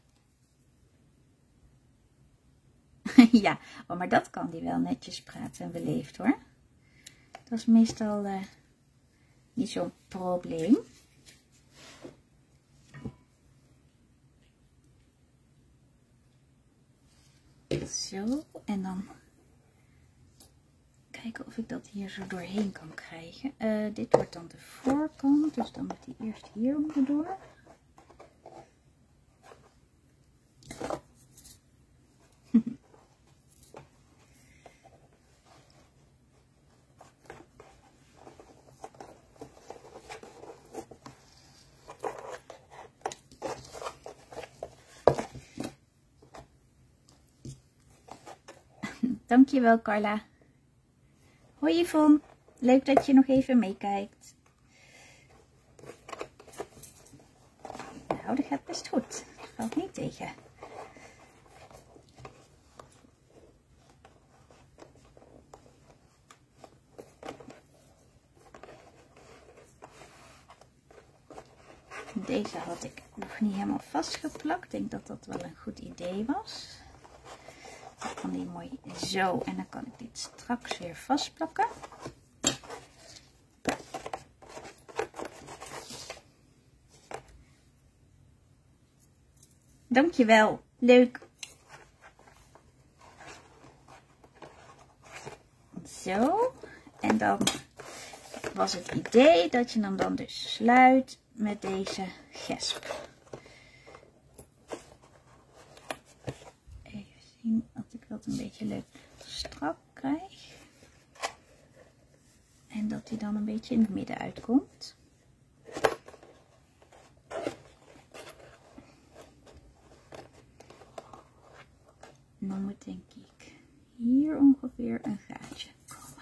Ja, oh, maar dat kan die wel netjes praten en beleefd hoor. Dat is meestal uh, niet zo'n probleem. Zo, en dan kijken of ik dat hier zo doorheen kan krijgen. Uh, dit wordt dan de voorkant, dus dan moet die eerst hier onderdoor. Dankjewel Carla. Hoi Yvonne, leuk dat je nog even meekijkt. Nou, dat gaat best goed. Dat valt niet tegen. Deze had ik nog niet helemaal vastgeplakt. Ik denk dat dat wel een goed idee was. Dan kan die mooi zo. En dan kan ik dit straks weer vastplakken. Dankjewel. Leuk. Zo. En dan was het idee dat je hem dan dus sluit met deze gesp. Even zien dat ik dat een beetje leuk strak krijg. En dat hij dan een beetje in het midden uitkomt. En dan moet denk ik hier ongeveer een gaatje komen.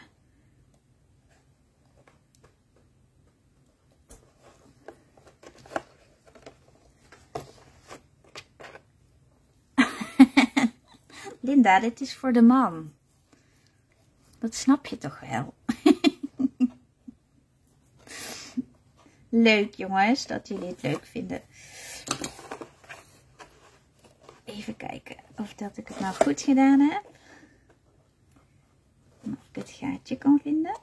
Linda, dit is voor de man. Dat snap je toch wel? Leuk jongens, dat jullie het leuk vinden. Even kijken of dat ik het nou goed gedaan heb. En of ik het gaatje kan vinden.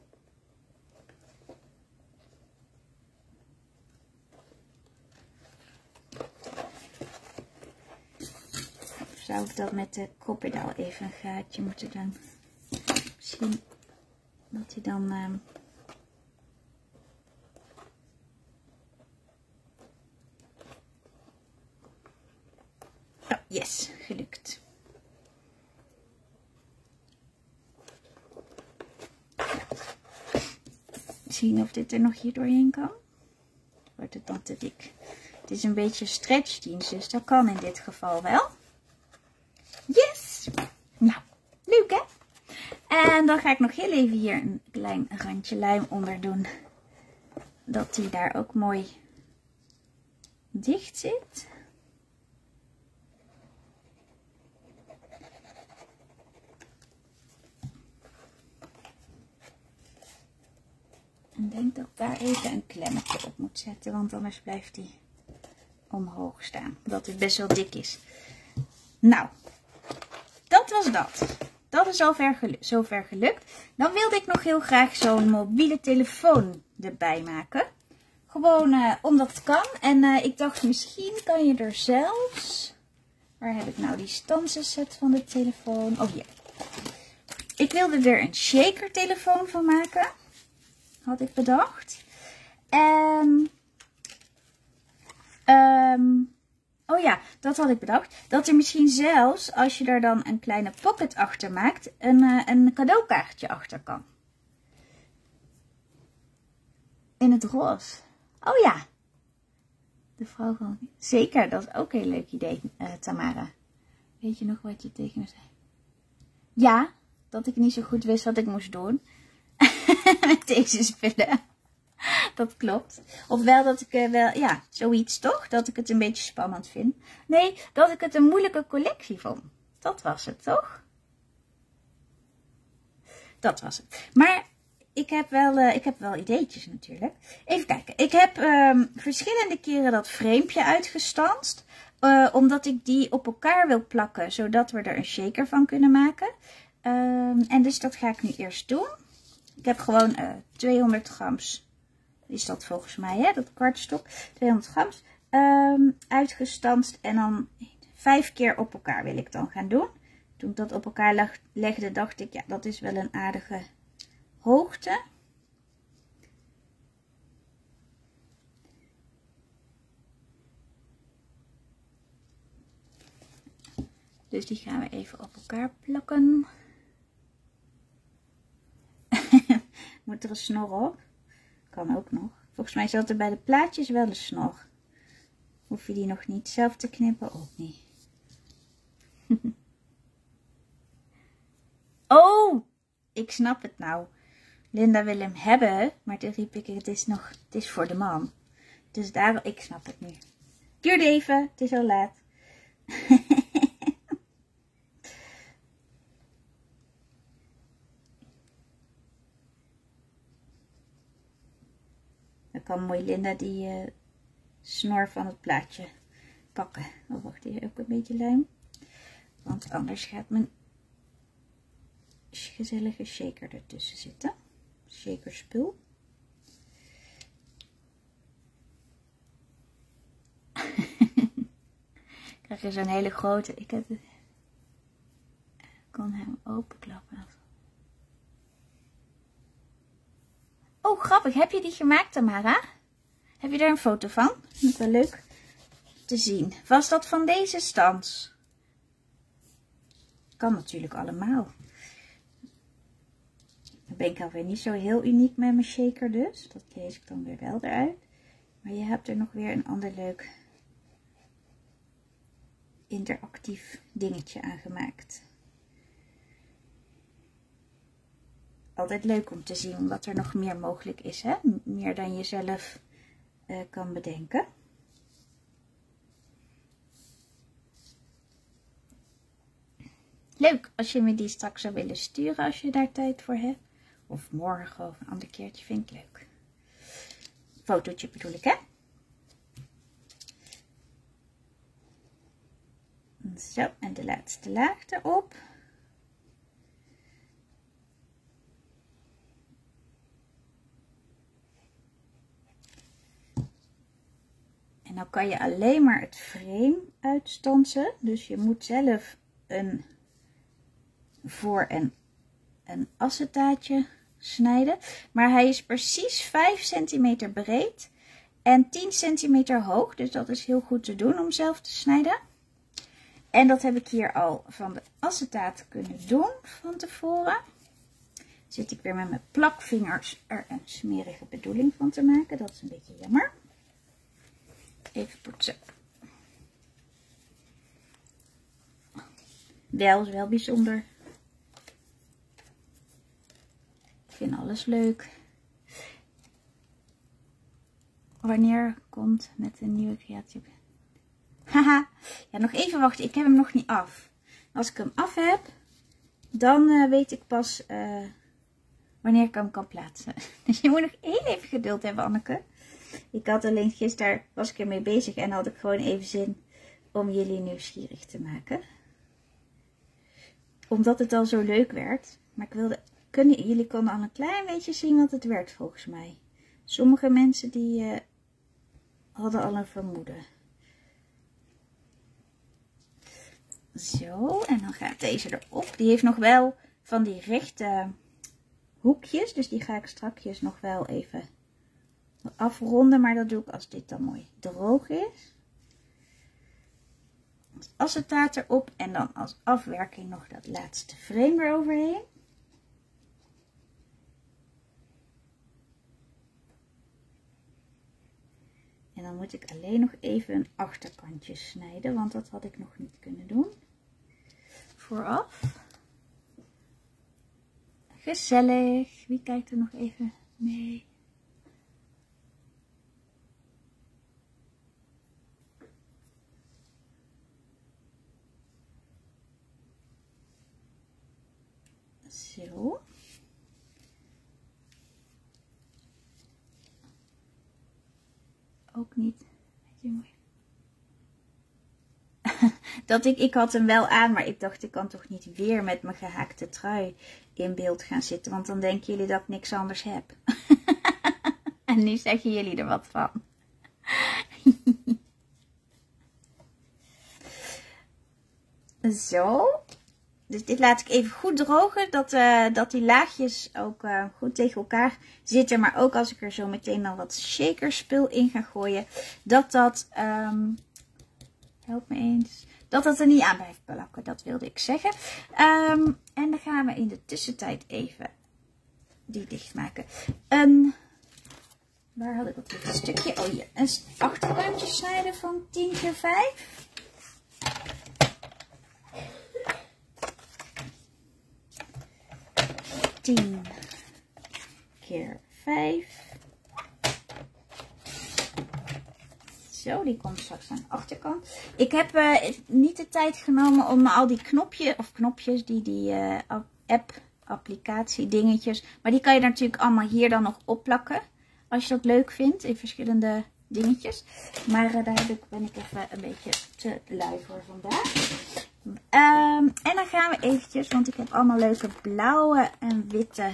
Of zou ik dat met de koppedaal even een gaatje moeten doen? Misschien dat hij dan... Uh... Oh, yes, gelukt. Zien of dit er nog hier doorheen kan. Wordt het dan te dik? Het is een beetje stretchdienst, dus dat kan in dit geval wel. Yes! Nou, leuk hè? En dan ga ik nog heel even hier een klein randje lijm onder doen. Dat die daar ook mooi dicht zit. Ik denk dat ik daar even een klemmetje op moet zetten, want anders blijft die omhoog staan. Omdat het best wel dik is. Nou, dat was dat. Dat is zover, gelu zover gelukt. Dan wilde ik nog heel graag zo'n mobiele telefoon erbij maken. Gewoon uh, omdat het kan. En uh, ik dacht misschien kan je er zelfs... Waar heb ik nou die stansenset van de telefoon? Oh hier. Ik wilde er een shaker telefoon van maken. Had ik bedacht. En... Um, oh ja, dat had ik bedacht. Dat er misschien zelfs, als je er dan een kleine pocket achter maakt, een, uh, een cadeaukaartje achter kan. In het roze. Oh ja. De vrouw van... Zeker, dat is ook een heel leuk idee, uh, Tamara. Weet je nog wat je tegen me zei? Ja, dat ik niet zo goed wist wat ik moest doen. Met deze spullen. Dat klopt. Ofwel dat ik uh, wel, ja, zoiets toch? Dat ik het een beetje spannend vind. Nee, dat ik het een moeilijke collectie vond. Dat was het toch? Dat was het. Maar ik heb wel, uh, ik heb wel ideetjes natuurlijk. Even kijken. Ik heb um, verschillende keren dat framepje uitgestanst. Uh, omdat ik die op elkaar wil plakken. Zodat we er een shaker van kunnen maken. Um, en dus dat ga ik nu eerst doen. Ik heb gewoon uh, tweehonderd grams. Is dat volgens mij, hè? Dat kwartstok. tweehonderd grams. Um, uitgestanst. En dan vijf keer op elkaar wil ik dan gaan doen. Toen ik dat op elkaar leg, legde, dacht ik, ja, dat is wel een aardige hoogte. Dus die gaan we even op elkaar plakken. Moet er een snor op? Kan ook nog. Volgens mij zat er bij de plaatjes wel een snor. Hoef je die nog niet zelf te knippen? Ook niet. Oh, ik snap het nou. Linda wil hem hebben, maar toen riep ik, het is nog, het is voor de man. Dus daarom, ik snap het nu. Duurde even, het is al laat. Dan kan mooi Linda die uh, snor van het plaatje pakken. Oh, wacht, hier ook een beetje lijm. Want anders gaat mijn gezellige shaker ertussen zitten. Shakerspul. Krijg je zo'n hele grote. Ik heb het. Ik kan hem openklappen. Oh, grappig. Heb je die gemaakt, Tamara? Heb je daar een foto van? Dat is wel leuk te zien. Was dat van deze stans? Kan natuurlijk allemaal. Dan ben ik alweer niet zo heel uniek met mijn shaker dus. Dat lees ik dan weer wel eruit. Maar je hebt er nog weer een ander leuk interactief dingetje aan gemaakt. Altijd leuk om te zien wat er nog meer mogelijk is. Hè? Meer dan je zelf uh, kan bedenken. Leuk als je me die straks zou willen sturen als je daar tijd voor hebt. Of morgen of een ander keertje, vind ik leuk. Fotootje bedoel ik, hè? Zo, en de laatste laag erop. En dan kan je alleen maar het frame uitstansen. Dus je moet zelf een voor- en een acetaatje snijden. Maar hij is precies vijf centimeter breed en tien centimeter hoog. Dus dat is heel goed te doen om zelf te snijden. En dat heb ik hier al van de acetaat kunnen doen van tevoren. Zit ik weer met mijn plakvingers er een smerige bedoeling van te maken. Dat is een beetje jammer. Even poetsen. Wel, is wel bijzonder. Ik vind alles leuk. Wanneer komt met een nieuwe creatie? Haha, ja, nog even wachten. Ik heb hem nog niet af. Als ik hem af heb, dan uh, weet ik pas uh, wanneer ik hem kan plaatsen. Dus je moet nog heel even geduld hebben, Anneke. Ik had alleen gisteren, was ik ermee bezig en had ik gewoon even zin om jullie nieuwsgierig te maken. Omdat het al zo leuk werd. Maar ik wilde, kunnen, jullie konden al een klein beetje zien wat het werd volgens mij. Sommige mensen die uh, hadden al een vermoeden. Zo, en dan gaat deze erop. Die heeft nog wel van die rechte hoekjes. Dus die ga ik strakjes nog wel even afronden. Maar dat doe ik als dit dan mooi droog is. Het acetaat erop. En dan als afwerking nog dat laatste frame eroverheen. En dan moet ik alleen nog even een achterkantje snijden. Want dat had ik nog niet kunnen doen. Vooraf. Gezellig. Wie kijkt er nog even mee? Zo. Ook niet. Beetje mooi. Dat ik, ik had hem wel aan, maar ik dacht ik kan toch niet weer met mijn gehaakte trui in beeld gaan zitten. Want dan denken jullie dat ik niks anders heb. En nu zeggen jullie er wat van. Zo. Dus dit laat ik even goed drogen. Dat, uh, dat die laagjes ook uh, goed tegen elkaar zitten. Maar ook als ik er zo meteen dan wat shakerspul in ga gooien. Dat dat... Um, help me eens. Dat dat er niet aan blijft plakken. Dat wilde ik zeggen. Um, en dan gaan we in de tussentijd even die dichtmaken. Um, waar had ik dat dit stukje? Oh hier. Een achterkantje snijden van tien keer vijf. tien keer vijf. Zo, die komt straks aan de achterkant. Ik heb uh, niet de tijd genomen om al die knopjes, of knopjes, die, die uh, app, applicatie dingetjes. Maar die kan je natuurlijk allemaal hier dan nog opplakken. Als je dat leuk vindt, in verschillende dingetjes. Maar uh, daar heb ik, ben ik even een beetje te lui voor vandaag. Um, en dan gaan we eventjes, want ik heb allemaal leuke blauwe en witte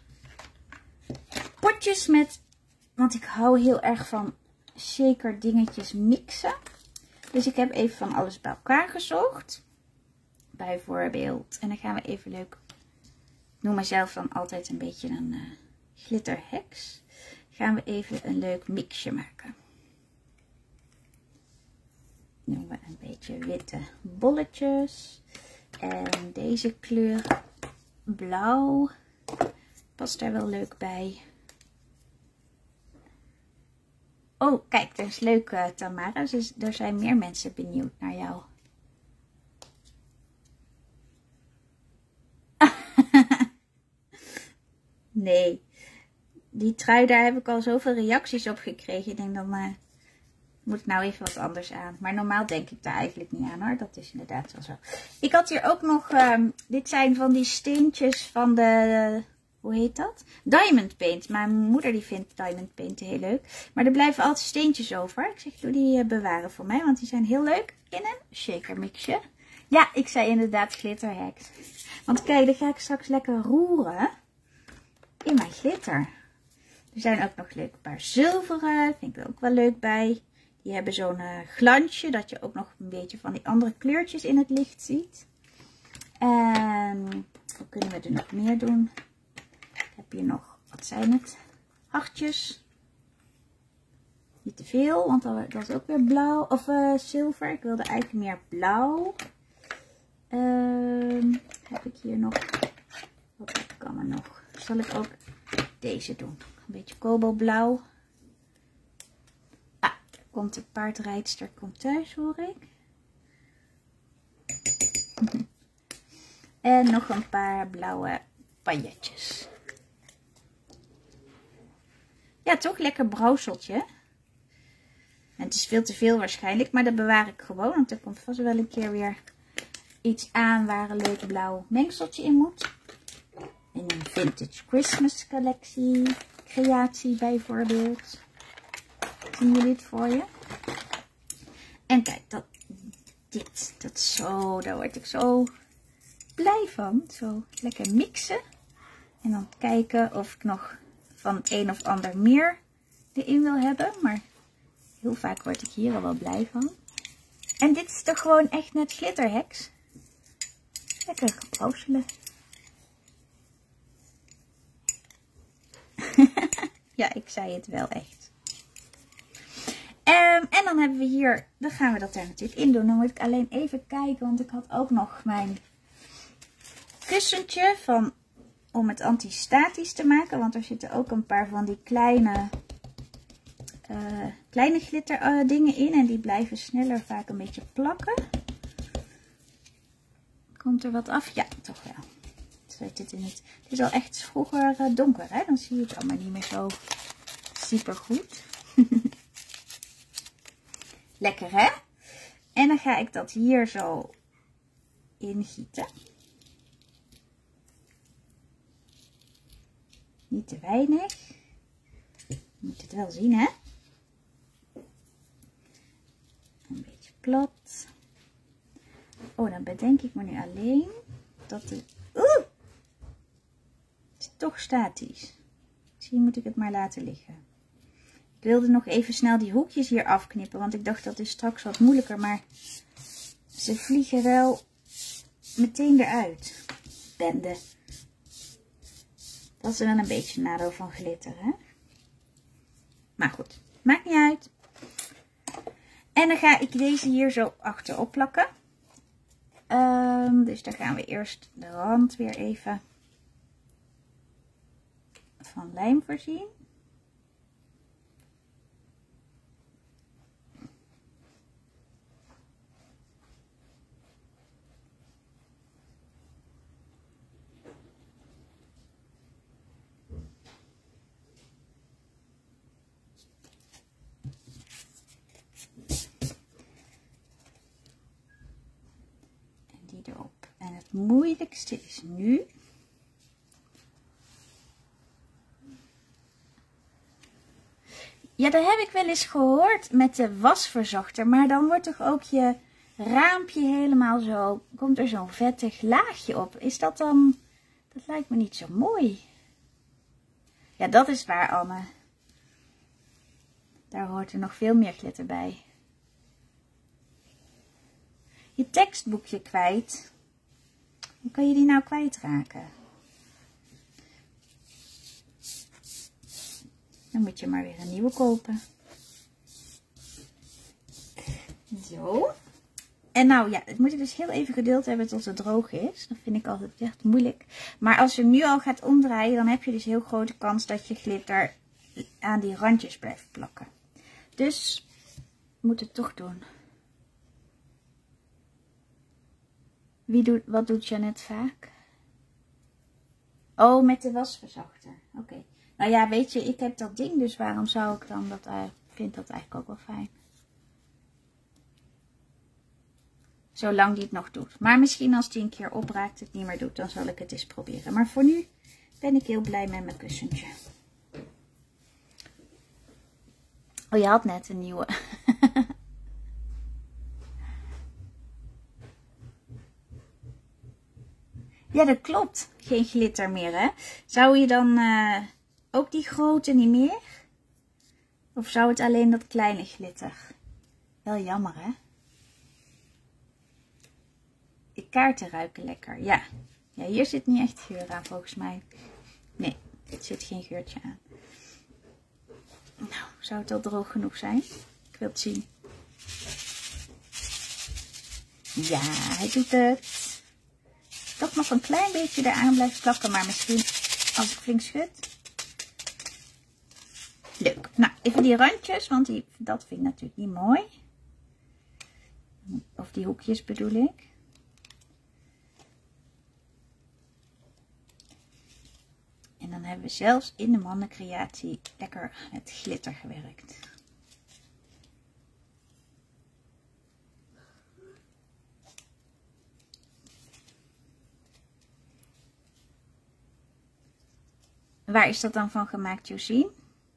potjes met, want ik hou heel erg van shaker dingetjes mixen. Dus ik heb even van alles bij elkaar gezocht. Bijvoorbeeld, en dan gaan we even leuk, ik noem mezelf dan altijd een beetje een uh, glitterheks. Gaan we even een leuk mixje maken. Doen we een beetje witte bolletjes. En deze kleur blauw past daar wel leuk bij. Oh, kijk, dat is leuk, uh, Tamara. Dus er zijn meer mensen benieuwd naar jou. Nee, die trui, daar heb ik al zoveel reacties op gekregen. Ik denk dan uh, moet ik nou even wat anders aan. Maar normaal denk ik daar eigenlijk niet aan hoor. Dat is inderdaad wel zo. Ik had hier ook nog, um, dit zijn van die steentjes van de, uh, hoe heet dat? Diamond paint. Mijn moeder die vindt diamond paint heel leuk. Maar er blijven altijd steentjes over. Ik zeg, doe die uh, bewaren voor mij, want die zijn heel leuk in een shaker mixje. Ja, ik zei inderdaad glitterheks. Want kijk, dan ga ik straks lekker roeren in mijn glitter. Er zijn ook nog leuk een paar zilveren. Vind ik er ook wel leuk bij. Die hebben zo'n uh, glansje. Dat je ook nog een beetje van die andere kleurtjes in het licht ziet. En wat kunnen we er nog meer doen? Ik heb hier nog, wat zijn het? Hartjes. Niet te veel, want dat is ook weer blauw. Of uh, zilver. Ik wilde eigenlijk meer blauw. Uh, heb ik hier nog. Wat heb ik allemaal nog? Zal ik ook deze doen. Een beetje kobaltblauw. Ah, daar komt de paardrijdster komt thuis, hoor ik. En nog een paar blauwe pailletjes. Ja, toch lekker brouwseltje. En het is veel te veel waarschijnlijk, maar dat bewaar ik gewoon. Want er komt vast wel een keer weer iets aan waar een leuk blauw mengseltje in moet. In een vintage Christmas collectie, creatie bijvoorbeeld. Zien jullie het voor je? En kijk, dat, dit, dat is zo, daar word ik zo blij van. Zo lekker mixen. En dan kijken of ik nog van het een of ander meer erin wil hebben. Maar heel vaak word ik hier al wel blij van. En dit is toch gewoon echt net glitterheks. Lekker gebrouwselen. Ja, ik zei het wel echt. Um, en dan hebben we hier, dan gaan we dat er natuurlijk in doen. Dan moet ik alleen even kijken, want ik had ook nog mijn kussentje van, om het antistatisch te maken. Want er zitten ook een paar van die kleine, uh, kleine glitter uh, dingen in. En die blijven sneller vaak een beetje plakken. Komt er wat af? Ja, toch wel. Het, in het, het is al echt vroeger uh, donker, hè? Dan zie je het allemaal niet meer zo super goed. Lekker, hè? En dan ga ik dat hier zo ingieten. Niet te weinig. Je moet het wel zien, hè? Een beetje plat. Oh, dan bedenk ik me nu alleen dat het... Oeh! Het is toch statisch. Misschien moet ik het maar laten liggen. Ik wilde nog even snel die hoekjes hier afknippen. Want ik dacht dat is straks wat moeilijker. Maar ze vliegen wel meteen eruit. Bende. Dat is wel een beetje een nadeel van glitter, hè? Maar goed. Maakt niet uit. En dan ga ik deze hier zo achterop plakken. Um, dus daar gaan we eerst de rand weer even van lijm voorzien. En die erop. En het moeilijkste is nu Ja, dat heb ik wel eens gehoord met de wasverzachter. Maar dan wordt toch ook je raampje helemaal zo... Komt er zo'n vettig laagje op. Is dat dan... Dat lijkt me niet zo mooi. Ja, dat is waar, Anne. Daar hoort er nog veel meer glitter bij. Je tekstboekje kwijt. Hoe kan je die nou kwijtraken? Dan moet je maar weer een nieuwe kopen. Zo. En nou ja, het moet je dus heel even geduld hebben tot het droog is. Dat vind ik altijd echt moeilijk. Maar als je nu al gaat omdraaien, dan heb je dus heel grote kans dat je glitter aan die randjes blijft plakken. Dus moet het toch doen. Wie doet, wat doet Jeannette vaak? Oh, met de wasverzachter. Oké. Okay. Nou ja, weet je, ik heb dat ding, dus waarom zou ik dan dat... Ik uh, vind dat eigenlijk ook wel fijn. Zolang die het nog doet. Maar misschien als die een keer opraakt het niet meer doet, dan zal ik het eens proberen. Maar voor nu ben ik heel blij met mijn kussentje. Oh, je had net een nieuwe. Ja, dat klopt. Geen glitter meer, hè? Zou je dan uh, ook die grote niet meer? Of zou het alleen dat kleine glitter? Wel jammer, hè? De kaarten ruiken lekker, ja. Ja, hier zit niet echt geur aan, volgens mij. Nee, er zit geen geurtje aan. Nou, zou het al droog genoeg zijn? Ik wil het zien. Ja, hij doet het. Toch nog een klein beetje eraan blijft plakken, maar misschien als ik flink schud. Leuk. Nou, even die randjes, want die, dat vind ik natuurlijk niet mooi. Of die hoekjes bedoel ik. En dan hebben we zelfs in de mannencreatie lekker met glitter gewerkt. Waar is dat dan van gemaakt, Josien?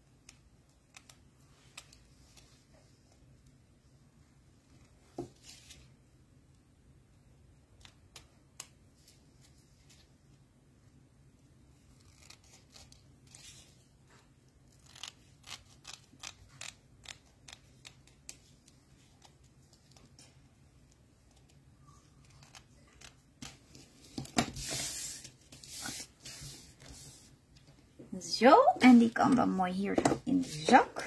Zo, en die kan dan mooi hier zo in de zak.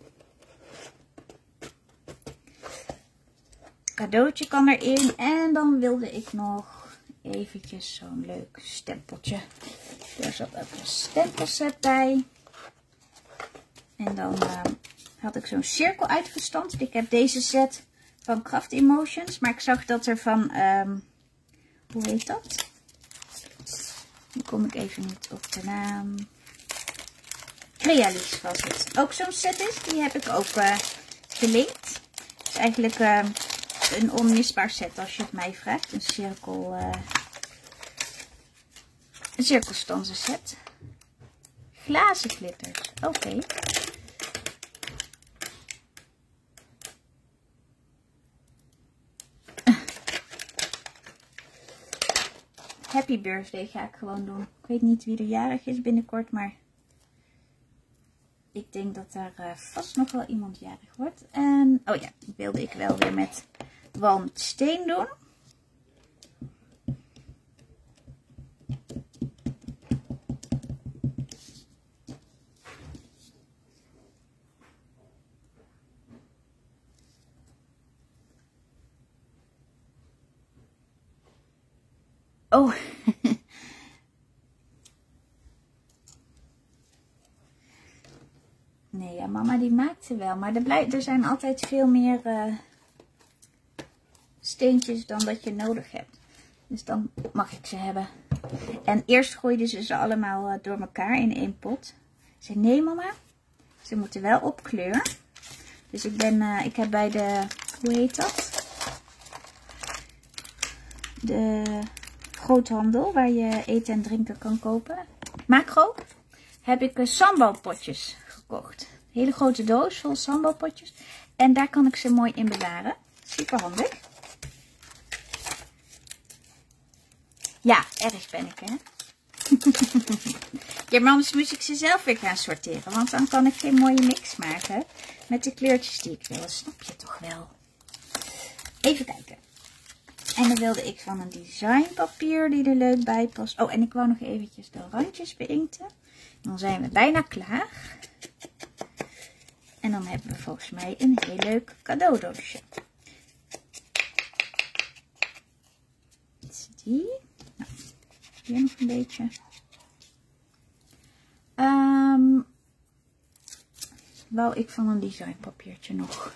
Cadeautje kan erin. En dan wilde ik nog eventjes zo'n leuk stempeltje. Er zat ook een stempelset bij. En dan uh, had ik zo'n cirkel uitgestampt. Ik heb deze set van Craft Emotions. Maar ik zag dat er van, um, hoe heet dat? Nu kom ik even niet op de naam. Crealies was het. Ook zo'n set is. Die heb ik ook uh, gelinkt. Het is eigenlijk uh, een onmisbaar set als je het mij vraagt. Een cirkel. Uh, een cirkelstansen set. Glazen glitters. Oké. Okay. Happy birthday ga ik gewoon doen. Ik weet niet wie er jarig is binnenkort, maar ik denk dat er uh, vast nog wel iemand jarig wordt. En, oh ja, die wilde ik wel weer met walmt steen doen. Oh. Nee, ja, mama die maakt ze wel. Maar er, blijft, er zijn altijd veel meer uh, steentjes dan dat je nodig hebt. Dus dan mag ik ze hebben. En eerst gooiden ze ze allemaal uh, door elkaar in één pot. Ik zei, nee mama, ze moeten wel op kleur. Dus ik ben, uh, ik heb bij de, hoe heet dat? De groothandel waar je eten en drinken kan kopen. Macro. Heb ik uh, sambalpotjes gekocht. hele grote doos vol sambal-potjes. En daar kan ik ze mooi in bewaren. Super handig. Ja, erg ben ik, hè? Ja, maar anders moest ik ze zelf weer gaan sorteren. Want dan kan ik geen mooie mix maken met de kleurtjes die ik wil. Dat snap je toch wel? Even kijken. En dan wilde ik van een designpapier die er leuk bij past. Oh, en ik wou nog eventjes de randjes beinkten. Dan zijn we bijna klaar. En dan hebben we volgens mij een heel leuk cadeaudoosje. Dit is die. Nou, hier nog een beetje. Um, wou ik van een designpapiertje nog.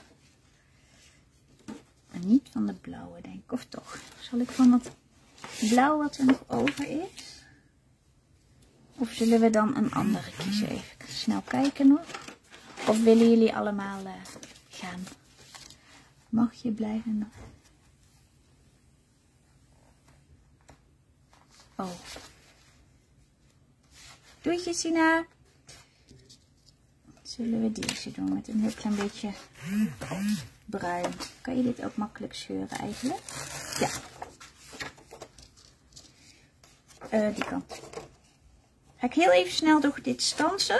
En niet van de blauwe, denk ik. Of toch? Zal ik van dat blauw wat er nog over is? Of zullen we dan een andere kiezen? Even snel kijken nog. Of willen jullie allemaal uh, gaan? Mag je blijven nog? Oh. Doei, Sina. Zullen we deze doen met een heel klein beetje bruin. Kan je dit ook makkelijk scheuren eigenlijk? Ja. Uh, die kant. Ga ik heel even snel door dit stansen.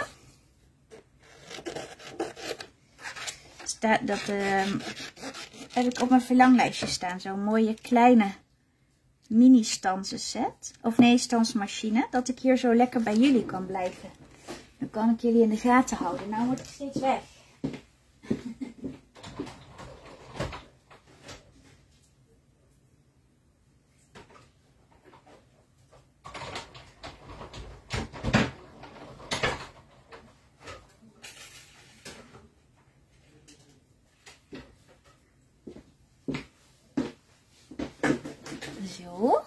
Sta, dat uh, heb ik op mijn verlanglijstje staan. Zo'n mooie kleine mini stansen set. Of nee, stansmachine. Dat ik hier zo lekker bij jullie kan blijven. Dan kan ik jullie in de gaten houden. Nou word ik steeds weg. Zo.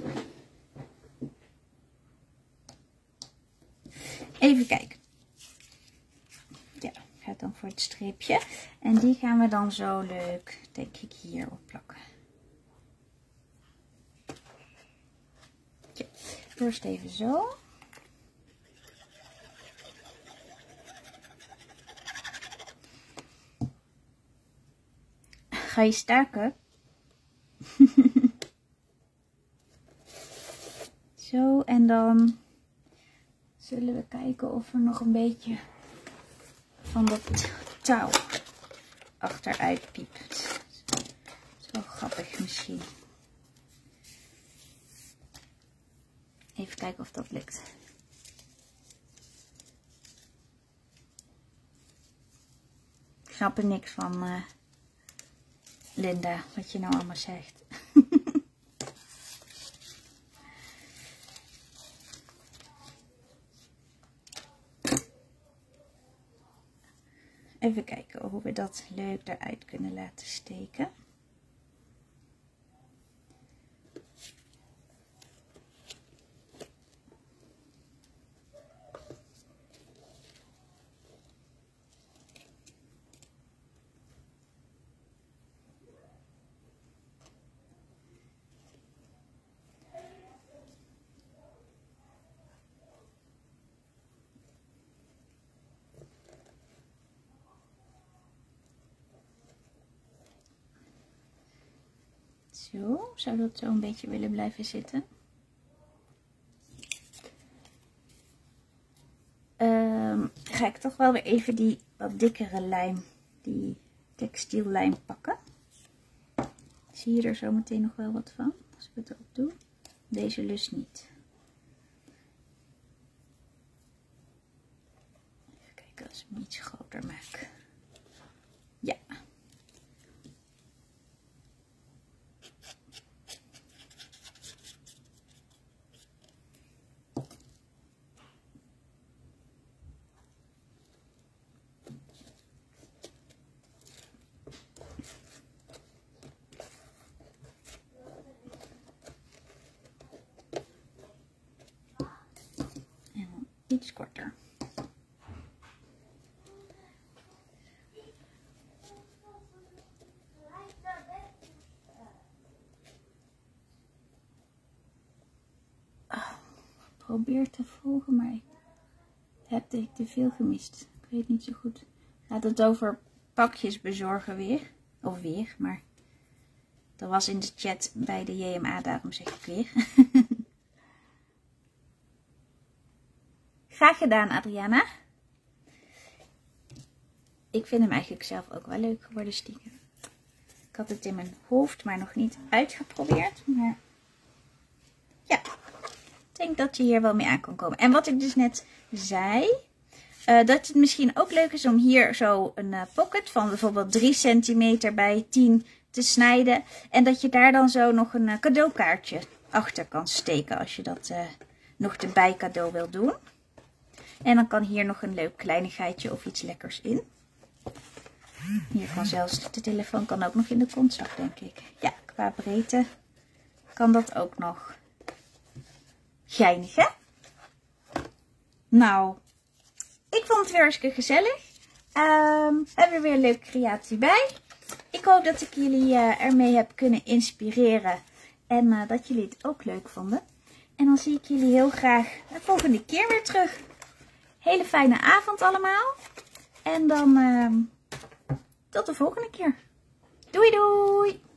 Even kijken. Ja, gaat dan voor het streepje. En die gaan we dan zo leuk, denk ik, hier op plakken. Ja, eerst even zo. Ga je staken? Zo, en dan zullen we kijken of er nog een beetje van dat touw achteruit piept. Dat is wel grappig misschien. Even kijken of dat lukt. Ik snap er niks van, uh, Linda, wat je nou allemaal zegt. Even kijken hoe we dat leuk eruit kunnen laten steken. Zo, zou dat zo een beetje willen blijven zitten. Um, ga ik toch wel weer even die wat dikkere lijm, die textiellijm pakken. Zie je er zo meteen nog wel wat van, als ik het erop doe. Deze lust niet. Even kijken als ik hem iets groter maak. Ja. Iets korter. Oh, probeer te volgen, maar heb ik te veel gemist. Ik weet niet zo goed Gaat het over pakjes bezorgen weer. Of weer, maar dat was in de chat bij de J M A, daarom zeg ik weer. Graag gedaan, Adriana. Ik vind hem eigenlijk zelf ook wel leuk geworden, stiekem. Ik had het in mijn hoofd, maar nog niet uitgeprobeerd. Maar ja, ik denk dat je hier wel mee aan kan komen. En wat ik dus net zei, uh, dat het misschien ook leuk is om hier zo een uh, pocket van bijvoorbeeld drie centimeter bij tien te snijden. En dat je daar dan zo nog een uh, cadeaukaartje achter kan steken als je dat uh, nog erbij cadeau wil doen. En dan kan hier nog een leuk kleinigheidje of iets lekkers in. Hier kan zelfs de telefoon kan ook nog in de kontzak, denk ik. Ja, qua breedte kan dat ook nog. Geinig, hè? Nou, ik vond het weer hartstikke gezellig. Um, hebben we weer een leuke creatie bij. Ik hoop dat ik jullie uh, ermee heb kunnen inspireren. En uh, dat jullie het ook leuk vonden. En dan zie ik jullie heel graag de volgende keer weer terug. Hele fijne avond allemaal. En dan uh, tot de volgende keer. Doei doei!